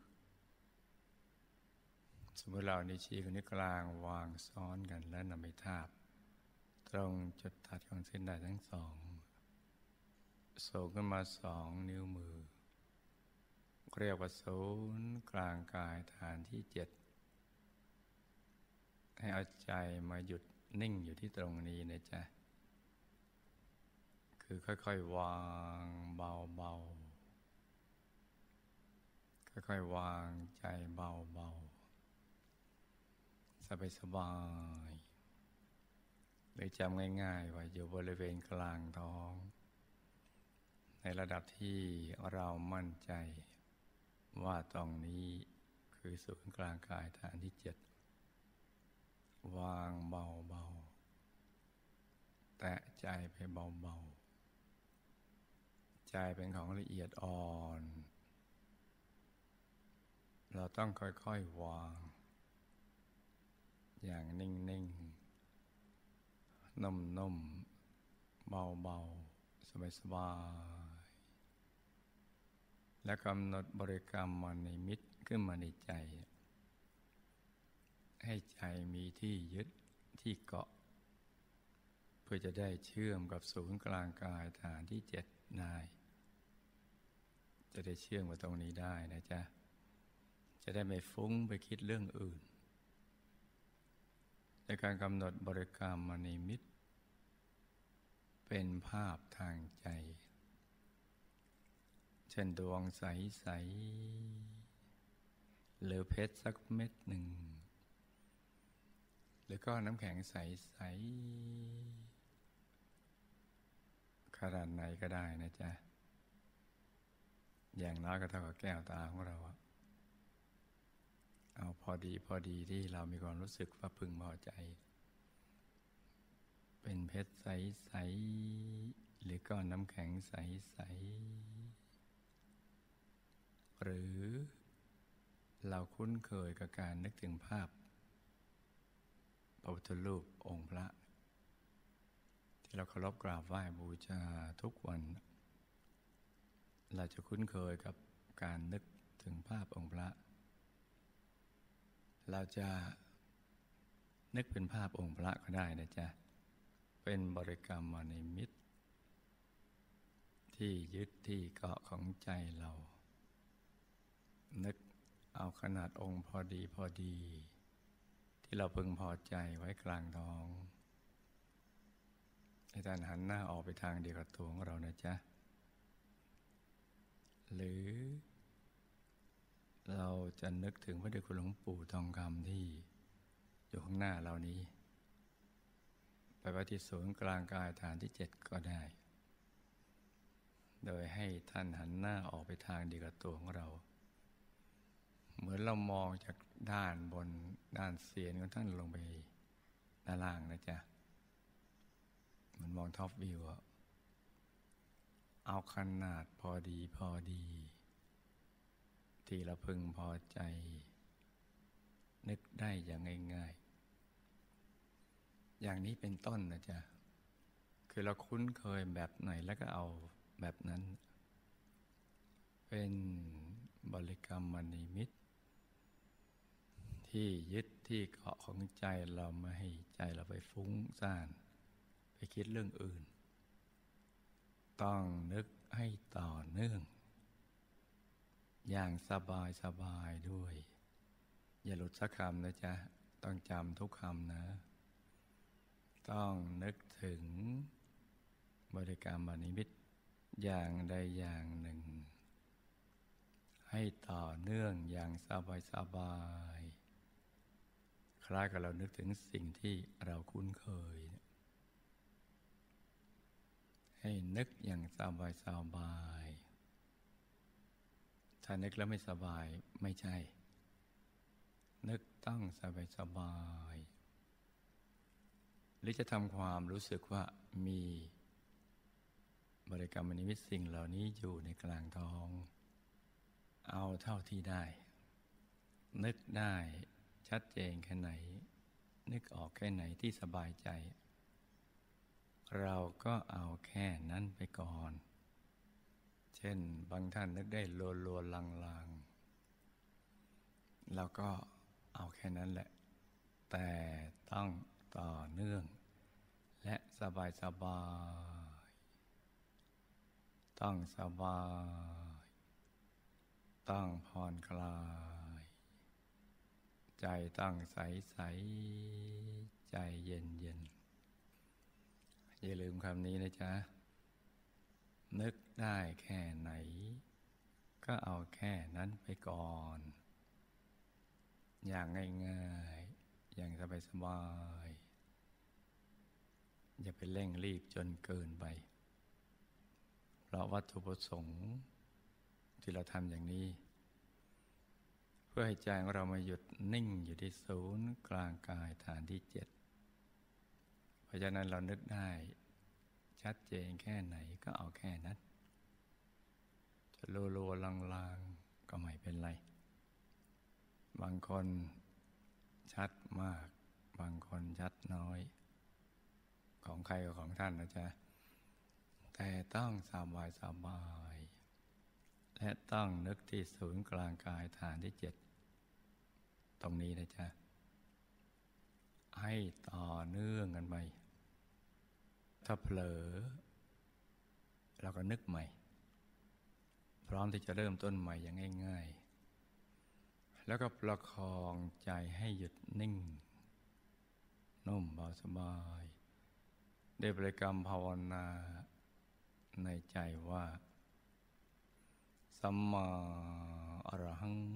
สมมติเรานิ้วชี้กับนิ้วกลางวางซ้อนกันและนำไปทาบตรงจุดตัดของเส้นด้ายทั้งสองสูงขึ้นมาสองนิ้วมือเรียกว่าศูนย์กลางกายฐานที่เจ็ดให้เอาใจมาหยุดนิ่งอยู่ที่ตรงนี้นะจ๊ะคคือค่อยๆวางเบาๆค่อยๆวางใจเบาๆสบายๆหรือจำง่ายๆว่าอยู่บริเวณกลางท้องในระดับที่เรามั่นใจว่าตรงนี้คือศูนย์กลางกายฐานที่เจ็ดวางเบาๆแตะใจไปเบาๆใจเป็นของละเอียดอ่อนเราต้องค่อยๆวางอย่างนิ่งๆนุ่มๆเบาๆสบายๆและกำหนดบริกรรมมานิมิตขึ้นมาในใจให้ใจมีที่ยึดที่เกาะเพื่อจะได้เชื่อมกับศูนย์กลางกายฐานที่เจ็ดได้จะได้เชื่อมกับตรงนี้ได้นะจ๊ะจะได้ไม่ฟุ้งไปคิดเรื่องอื่นในการกำหนดบริกรรมมานิมิตเป็นภาพทางใจเช่นดวงใสๆหรือเพชรสักเม็ดหนึ่งหรือก็น้ำแข็งใสๆขนาดไหนก็ได้นะจ๊ะอย่างน้อยก็เท่ากับแก้วตาของเราเอาพอดีพอดีที่เรามีความรู้สึกว่าพึงพอใจเป็นเพชรใสๆหรือก้อนน้ำแข็งใสๆหรือเราคุ้นเคยกับการนึกถึงภาพพระพุทธรูปองค์พระที่เราเคารพกราบไหว้บูชาทุกวันเราจะคุ้นเคยกับการนึกถึงภาพองค์พระเราจะนึกเป็นภาพองค์พระก็ได้นะจ๊ะเป็นบริกรรมมานิมิตที่ยึดที่เกาะของใจเรานึกเอาขนาดองค์พอดีพอดีที่เราพึงพอใจไว้กลางท้องให้ท่านหันหน้าออกไปทางเดียวกับตัวของเรานะจ๊ะหรือเราจะนึกถึงพระเดชคุณหลวงปู่ทองคำที่อยู่ข้างหน้าเรานี้ไปไว้ที่ศูนย์กลางกายฐานที่เจ็ดก็ได้โดยให้ท่านหันหน้าออกไปทางเดียวกับตัวของเราเหมือนเรามองจากด้านบนด้านเสียนของท่านลงไปด้านล่างนะจ๊ะเหมือนมองท็อปวิวเอาขนาดพอดีพอดีที่เราพึงพอใจนึกได้อย่างง่ายๆอย่างนี้เป็นต้นนะจ๊ะคือเราคุ้นเคยแบบไหนแล้วก็เอาแบบนั้นเป็นบริกรรมมานิมิตที่ยึดที่เกาะของใจเราไม่ให้ใจเราไปฟุ้งซ่านไปคิดเรื่องอื่นต้องนึกให้ต่อเนื่องอย่างสบายสบายด้วยอย่าหลุดสักคำนะจ๊ะต้องจำทุกคำนะต้องนึกถึงบริกรรมมานิมิตอย่างใดอย่างหนึ่งให้ต่อเนื่องอย่างสบายสบายคล้ายกับเรานึกถึงสิ่งที่เราคุ้นเคยให้นึกอย่างสบายสบายถ้านึกแล้วไม่สบายไม่ใช่นึกต้องสบายสบายหรือจะทำความรู้สึกว่ามีบริกรรมนิมิตสิ่งเหล่านี้อยู่ในกลางท้องเอาเท่าที่ได้นึกได้ชัดเจนแค่ไหนนึกออกแค่ไหนที่สบายใจเราก็เอาแค่นั้นไปก่อนเช่นบางท่านนึกได้โลโลลังลังเราก็เอาแค่นั้นแหละแต่ต้องต่อเนื่องและสบายสบายต้องสบายต้องผ่อนคลายใจต้องใสใสใจเย็นเย็นอย่าลืมคำนี้นะจ๊ะนึกได้แค่ไหนก็เอาแค่นั้นไปก่อน อย่างง่ายๆอย่างสบายๆอย่าไปเร่งรีบจนเกินไปเพราะวัตถุประสงค์ที่เราทำอย่างนี้เพื่อให้ใจของเรามาหยุดนิ่งอยู่ที่ศูนย์กลางกายฐานที่เจ็ดเพราะฉะนั้นเรานึกได้ชัดเจนแค่ไหนก็เอาแค่นั้นจะโลๆลางๆก็ไม่เป็นไรบางคนชัดมากบางคนชัดน้อยของใครกับของท่านนะจ๊ะแต่ต้องสบายสบายและต้องนึกที่ศูนย์กลางกายฐานที่เจ็ดตรงนี้นะจ๊ะให้ต่อเนื่องกันไปถ้าเผลอเราก็นึกใหม่พร้อมที่จะเริ่มต้นใหม่อย่างง่ายๆแล้วก็ประคองใจให้หยุดนิ่งนุ่มเบาสบายได้บริกรรมภาวนาในใจว่าสัมมาอรหัง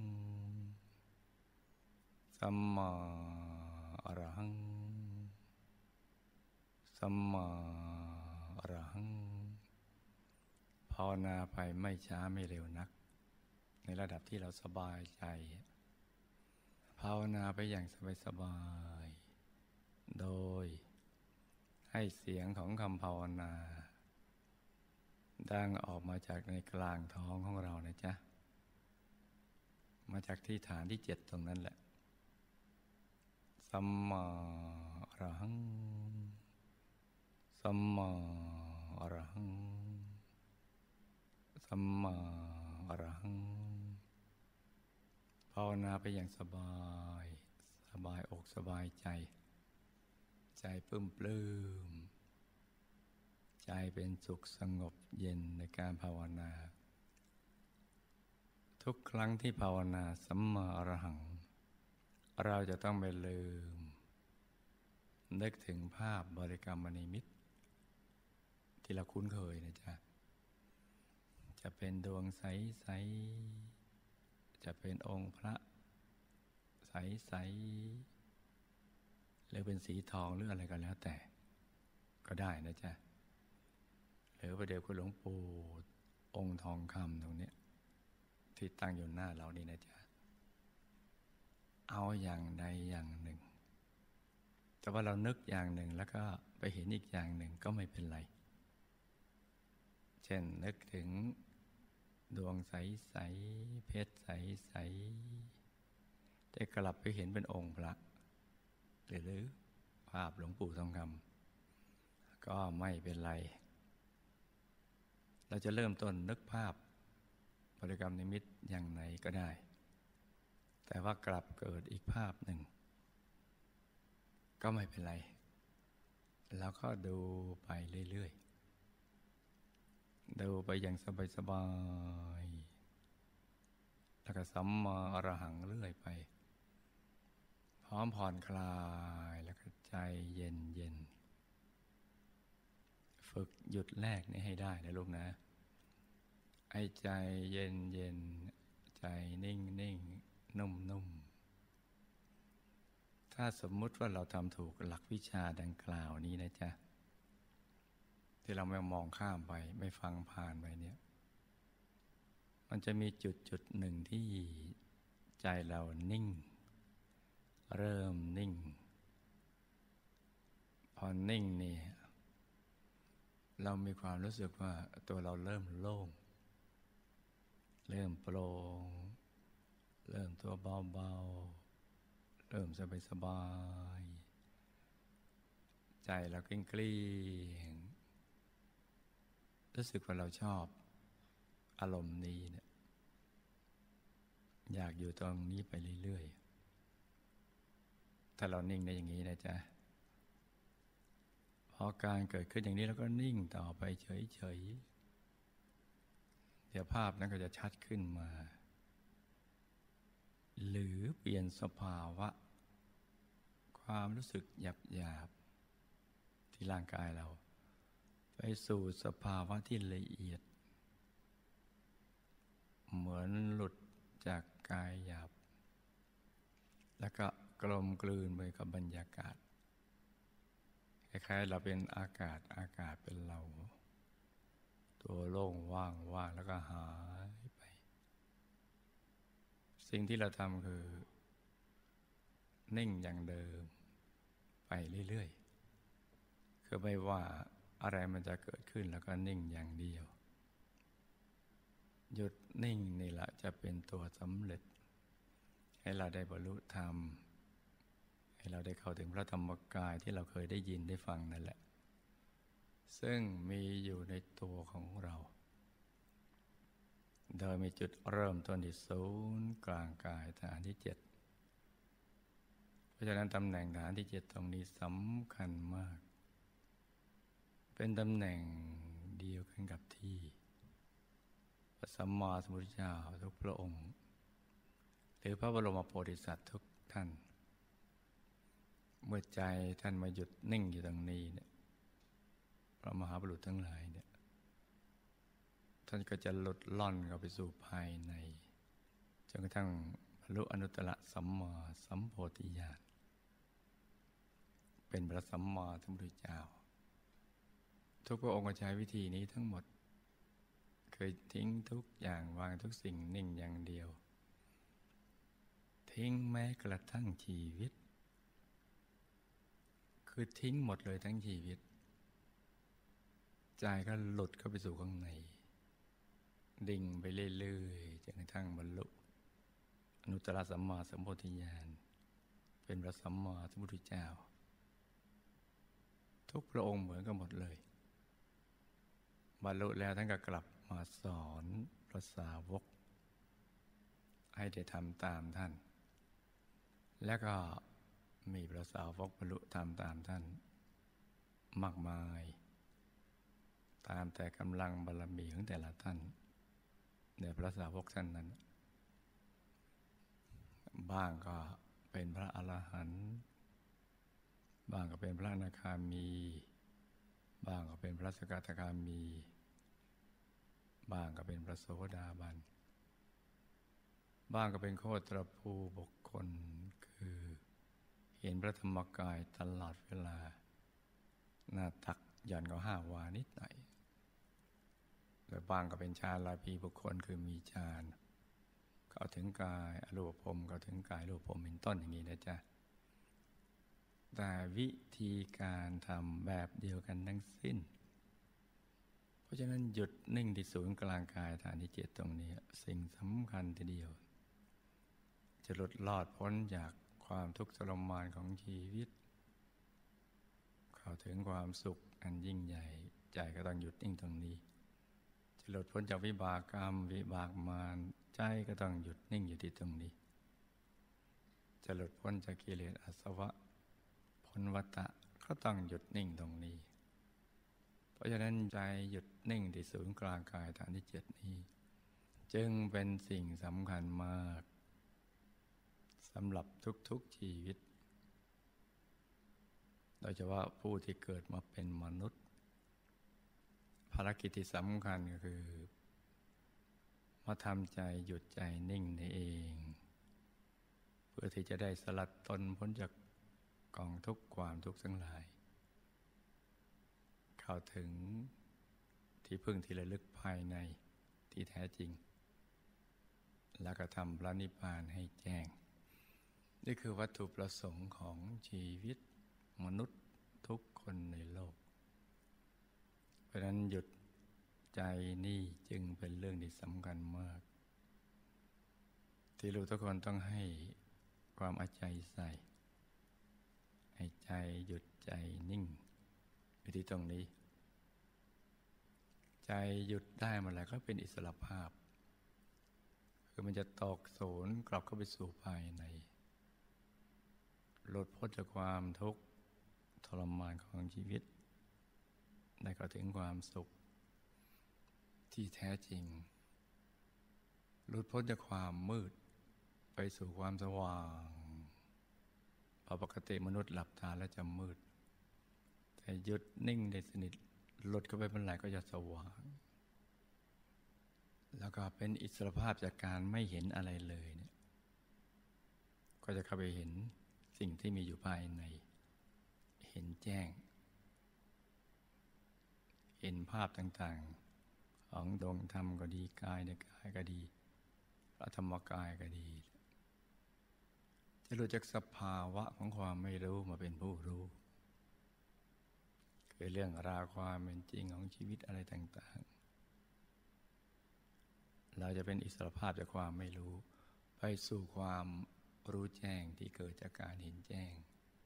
สัมมาอรหังสัมมาอรหังภาวนาไปไม่ช้าไม่เร็วนักในระดับที่เราสบายใจภาวนาไปอย่างสบายๆโดยให้เสียงของคำภาวนาดังออกมาจากในกลางท้องของเรานะจ๊ะมาจากที่ฐานที่เจ็ดตรงนั้นแหละสัมมาอรหังสัมมาอรหังสัมมาอรหังภาวนาไปอย่างสบายสบายอกสบายใจใจปลื้มปลื้มใจเป็นสุขสงบเย็นในการภาวนาทุกครั้งที่ภาวนาสัมมาอรหังเราจะต้องไม่ลืมนึกถึงภาพบริกรรมนิมิตที่เราคุ้นเคยนะจ๊ะจะเป็นดวงใสๆจะเป็นองค์พระใสๆหรือเป็นสีทองหรืออะไรก็แล้วแต่ก็ได้นะจ๊ะหรือประเดี๋ยวคุณหลวงปู่องค์ทองคำตรงนี้ที่ตั้งอยู่หน้าเรานี่นะจ๊ะเอาอย่างใดอย่างหนึ่งแต่ว่าเรานึกอย่างหนึ่งแล้วก็ไปเห็นอีกอย่างหนึ่งก็ไม่เป็นไรเช่นนึกถึงดวงใสๆเพชรใสๆแต่กลับไปเห็นเป็นองค์พระหรือภาพหลวงปู่ทองคำก็ไม่เป็นไรเราจะเริ่มต้นนึกภาพบริกรรมนิมิตอย่างไหนก็ได้แต่ว่ากลับเกิดอีกภาพหนึ่งก็ไม่เป็นไรแล้วก็ดูไปเรื่อยๆดูไปอย่างสบายๆแล้วก็สัมมาอรหังเรื่อยไปพร้อมผ่อนคลายแล้วก็ใจเย็นเย็นฝึกหยุดแรกนี้ให้ได้นะลูกนะไอ้ใจเย็นเย็นใจนิ่งนิ่งนุ่มนุ่มถ้าสมมุติว่าเราทำถูกหลักวิชาดังกล่าวนี้นะจ๊ะที่เราไม่มองข้ามไปไม่ฟังผ่านไปเนี่ยมันจะมีจุดจุดหนึ่งที่ใจเรานิ่งเริ่มนิ่งพอนิ่งนี่เรามีความรู้สึกว่าตัวเราเริ่มโล่งเริ่มโปร่งเริ่มตัวเบาๆเริ่มสบายๆใจเรากลิ้งกลิ้งรู้สึกว่าเราชอบอารมณ์นี้เนี่ยอยากอยู่ตรงนี้ไปเรื่อยๆถ้าเรานิ่งได้อย่างนี้นะจ๊ะพอการเกิดขึ้นอย่างนี้แล้วก็นิ่งต่อไปเฉยๆเดี๋ยวภาพนั้นก็จะชัดขึ้นมาหรือเปลี่ยนสภาวะความรู้สึกหยาบๆที่ร่างกายเราไปสู่สภาวะที่ละเอียดเหมือนหลุดจากกายหยาบแล้วก็กลมกลืนไปกับบรรยากาศคล้ายๆเราเป็นอากาศอากาศเป็นเราตัวโล่งว่างว่างแล้วก็หายไปสิ่งที่เราทำคือนิ่งอย่างเดิมไปเรื่อยๆคือไม่ว่าอะไรมันจะเกิดขึ้นแล้วก็นิ่งอย่างเดียวหยุดนิ่งนี่แหละจะเป็นตัวสำเร็จให้เราได้บรรลุธรรมให้เราได้เข้าถึงพระธรรมกายที่เราเคยได้ยินได้ฟังนั่นแหละซึ่งมีอยู่ในตัวของเราโดยมีจุดเริ่มต้นที่ศูนย์กลางกายฐานที่เจ็ดเพราะฉะนั้นตำแหน่งฐานที่เจ็ดตรงนี้สำคัญมากเป็นตำแหน่งเดียวกันกับที่พระสัมมาสัมพุทธเจ้าทุกพระองค์หรือพระบรมโพธิสัตว์ทุกท่านเมื่อใจท่านมาหยุดนิ่งอยู่ตรงนี้เนี่ยพระมหาบุรุษทั้งหลายเนี่ยท่านก็จะหลุดล่อนเข้าไปสู่ภายในจนกระทั่งบรรลุอนุตตรสัมมาสัมโพธิญาณเป็นพระสัมมาสัมพุทธเจ้าทุกพระองค์ใช้วิธีนี้ทั้งหมดเคยทิ้งทุกอย่างวางทุกสิ่งนิ่งอย่างเดียวทิ้งแม้กระทั่งชีวิตคือทิ้งหมดเลยทั้งชีวิตใจก็หลุดเข้าไปสู่ข้างในดิ่งไปเรื่อยๆจนกระทั่งบรรลุอนุตตรสัมมาสัมโพธิญาณเป็นพระสัมมาสัมพุทธเจ้าทุกพระองค์เหมือนกันหมดเลยบรรลุแล้วท่านก็กลับมาสอนพระสาวกให้ได้ทำตามท่านแล้วก็มีพระสาวกบรรลุทำตามท่านมากมายตามแต่กำลังบารมีของแต่ละท่านในพระสาวกท่านนั้นบ้างก็เป็นพระอรหันต์บ้างก็เป็นพระอนาคามีบ้างก็เป็นพระสกทาคามีบ้างก็เป็นพระโสดาบันบ้างก็เป็นโคตรภูบุคคลคือเห็นพระธรรมกายตลอดเวลาหน้าตักหย่อนก็ห้าวานิดหน่อยแล้วบ้างก็เป็นฌานลาภีบุคคลคือมีฌานเข้าถึงกายอรูปภพเข้าถึงกายรูปภพเป็นต้นอย่างนี้นะจ๊ะแต่วิธีการทำแบบเดียวกันทั้งสิ้นเพราะฉะนั้นหยุดนิ่งที่ศูนย์กลางกายฐานที่เจ็ดตรงนี้สิ่งสำคัญทีเดียวจะหลุดรอดพ้นจากความทุกข์ทรมานของชีวิตเข้าถึงความสุขอันยิ่งใหญ่ใจก็ต้องหยุดนิ่งตรงนี้จะหลุดพ้นจากวิบากกรรมวิบากมารใจก็ต้องหยุดนิ่งอยู่ที่ตรงนี้จะหลุดพ้นจากกิเลสอาสวะพ้นวัฏฏะก็ต้องหยุดนิ่งตรงนี้เพราะฉะนั้นใจหยุดนิ่งที่ศูนย์กลางกายฐานที่เจ็ดนี้จึงเป็นสิ่งสำคัญมากสำหรับทุกๆชีวิตโดยเฉพาะผู้ที่เกิดมาเป็นมนุษย์ภารกิจที่สำคัญก็คือมาทำใจหยุดใจนิ่งในเองเพื่อที่จะได้สลัดตนพ้นจากกองทุกข์ความทุกข์ทั้งหลายเข้าถึงที่พึ่งที่ระลึกภายในที่แท้จริงแล้วก็ทำพระนิพพานให้แจ้งนี่คือวัตถุประสงค์ของชีวิตมนุษย์ทุกคนในโลกเพราะฉะนั้นหยุดใจนี่จึงเป็นเรื่องที่สำคัญมากที่เราทุกคนต้องให้ความเอาใจใส่ให้ใจหยุดใจนิ่งอยู่ที่ตรงนี้ใจหยุดได้เมื่อไหร่ก็เป็นอิสรภาพคือมันจะตกศูนย์กลับเข้าไปสู่ภายในหลุดพ้นจากความทุกข์ทรมานของชีวิตได้เข้าถึงความสุขที่แท้จริงหลุดพ้นจากความมืดไปสู่ความสว่างเพราะปกติมนุษย์หลับตาแล้วจะมืดแต่หยุดนิ่งได้สนิทหลุดเข้าไปเมื่อไหร่ก็จะสว่างแล้วก็เป็นอิสรภาพจากการไม่เห็นอะไรเลยเนี่ยก็จะเข้าไปเห็นสิ่งที่มีอยู่ภายในเห็นแจ้งเห็นภาพต่างๆของดวงธรรมก็ดีกายในกายก็ดีพระธรรมกายก็ดีจะรู้จักสภาวะของความไม่รู้มาเป็นผู้รู้คือเรื่องราวความเป็นจริงของชีวิตอะไรต่างๆเราจะเป็นอิสรภาพจากความไม่รู้ไปสู่ความรู้แจ้งที่เกิดจากการเห็นแจ้ง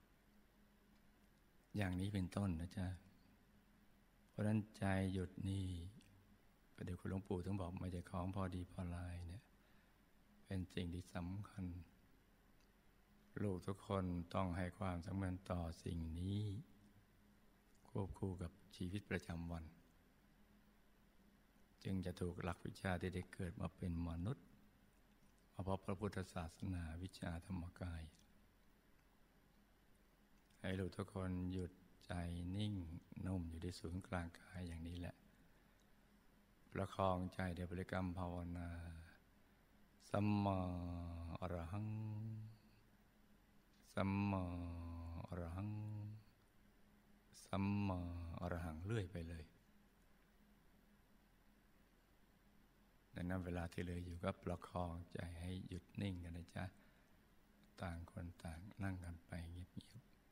อย่างนี้เป็นต้นนะจ๊ะเพราะนั้นใจหยุดนี่ประเดี๋ยวคุณหลวงปู่ต้องบอกไม่ใช่ของพอดีพอลายเนี่ยเป็นสิ่งที่สำคัญลูกทุกคนต้องให้ความสำคัญต่อสิ่งนี้ควบคู่กับชีวิตประจำวันจึงจะถูกหลักวิชาที่ได้เกิดมาเป็นมนุษย์มาพบพระพุทธศาสนาวิชาธรรมกายให้ลูกทุกคนหยุดใจนิ่งนุ่มอยู่ที่ศูนย์กลางกายอย่างนี้แหละประคองใจด้วยบริกรรมภาวนาสัมมาอรหังสัมมาอรหังสัมมาอรหังเรื่อยไปเลยดังนั้นเวลาที่เหลืออยู่ก็ประคองใจให้หยุดนิ่งกันนะจ๊ะต่างคนต่างนั่งกันไปเงียบๆ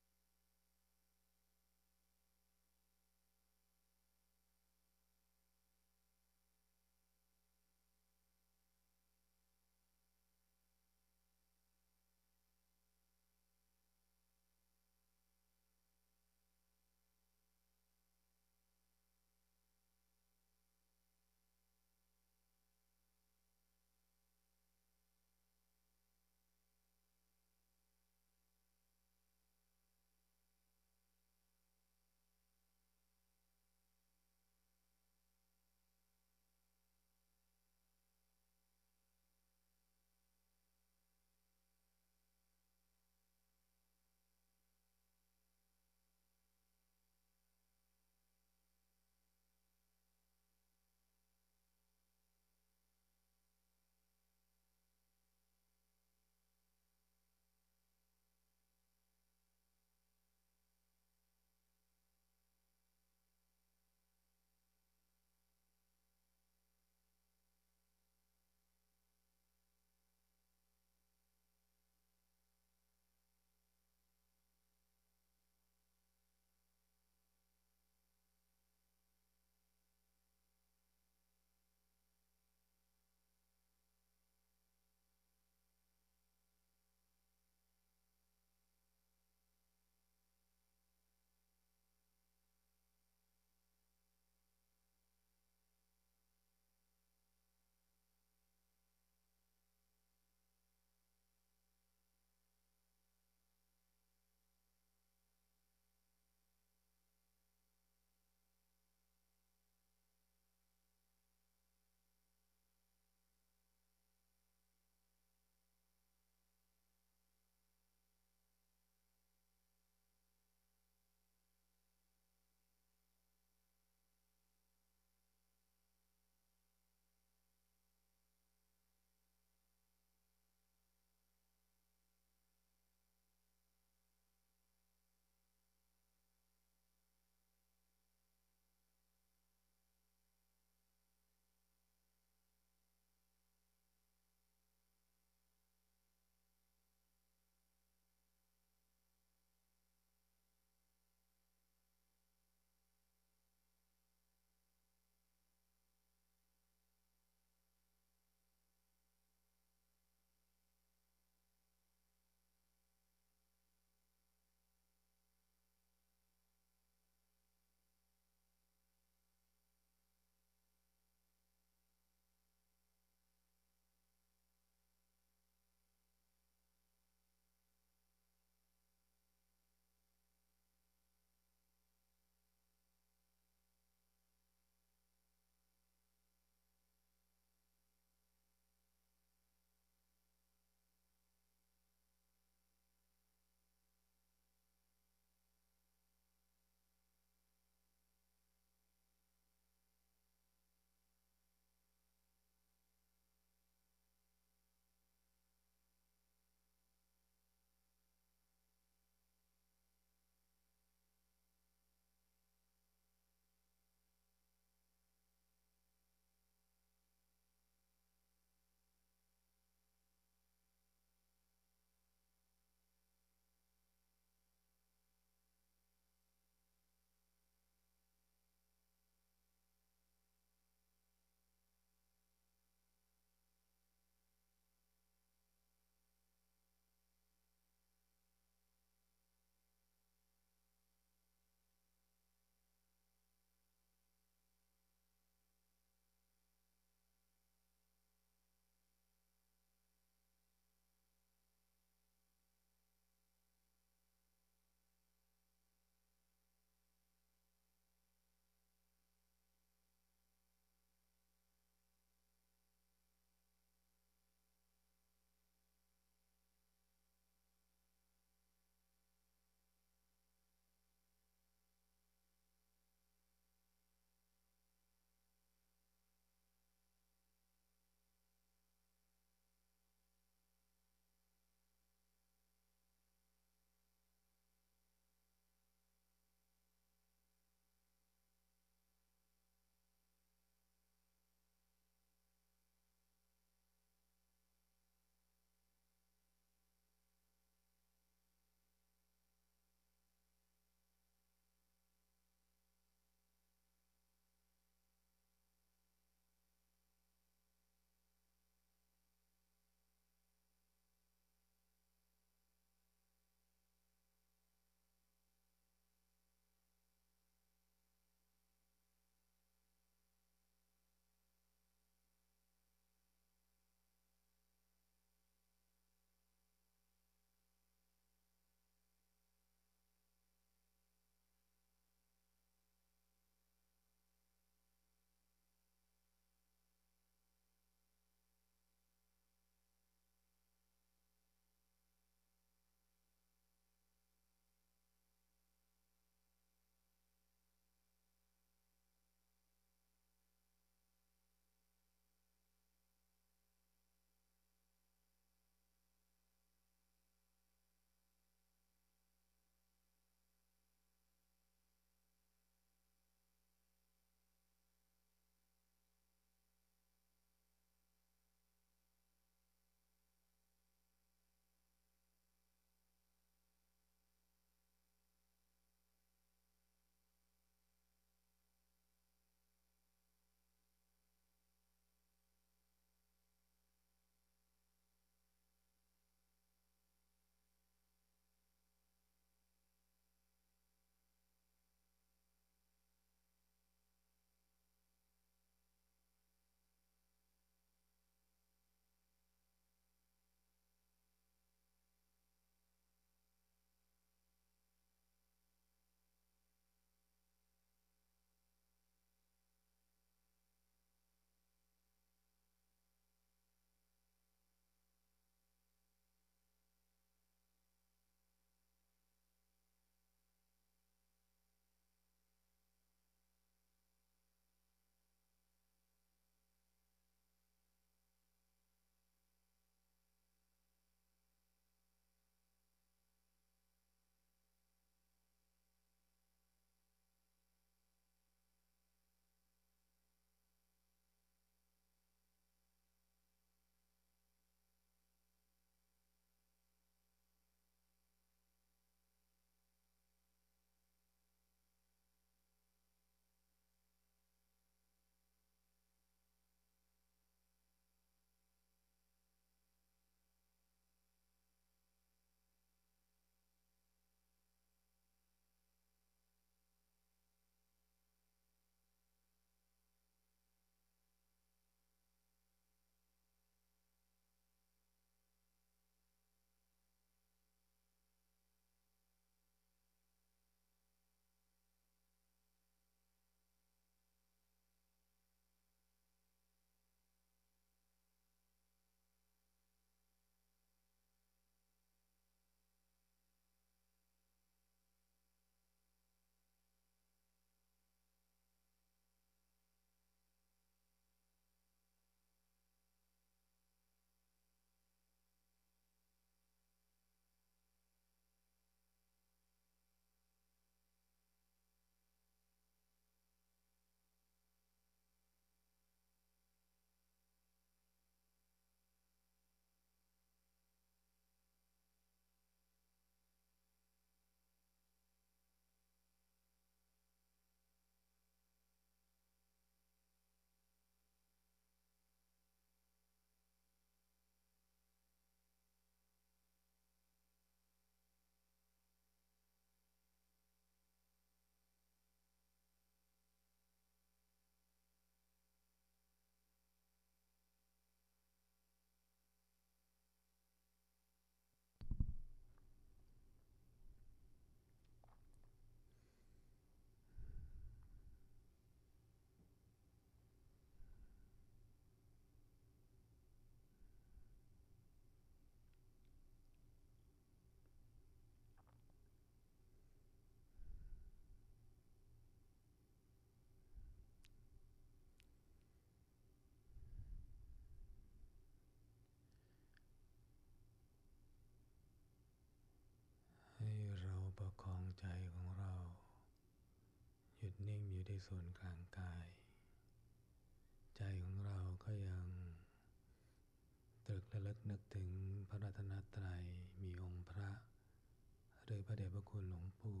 นิ่งอยู่ที่ศูนย์กลางกายใจของเราก็ยังตรึกระลึกนึกถึงพระรัตนตรัยมีองค์พระหรือพระเดชพระคุณหลวงปู่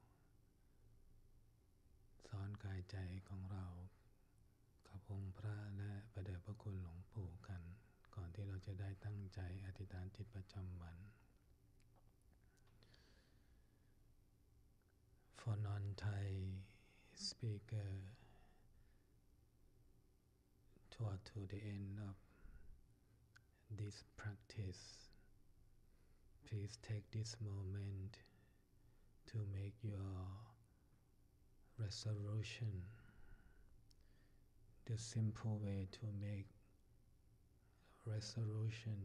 สอนกายใจของเรากับองค์พระและพระเดชพระคุณหลวงปู่กันก่อนที่เราจะได้ตั้งใจอธิษฐานจิตประจำวัน For non-Thai speaker toward to the end of this practice, please take this moment to make your resolution. The simple way to make resolution,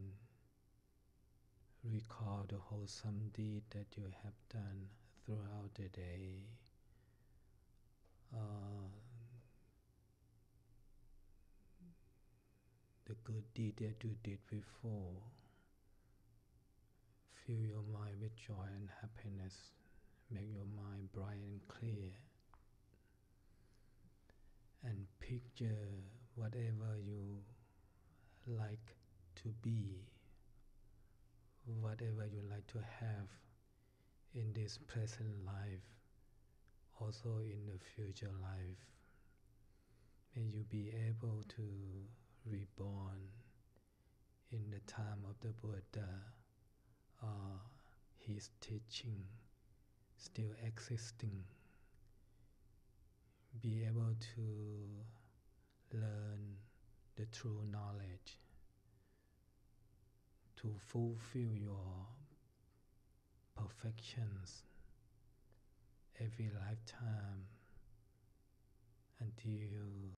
recall the wholesome deed that you have done throughout the day. Uh, the good deed that you did before. Fill your mind with joy and happiness. Make your mind bright and clear. And picture whatever you like to be, whatever you like to have in this present life, also in the future life. May you be able to reborn in the time of the Buddha or his teaching still existing. Be able to learn the true knowledge to fulfill your perfections every lifetime until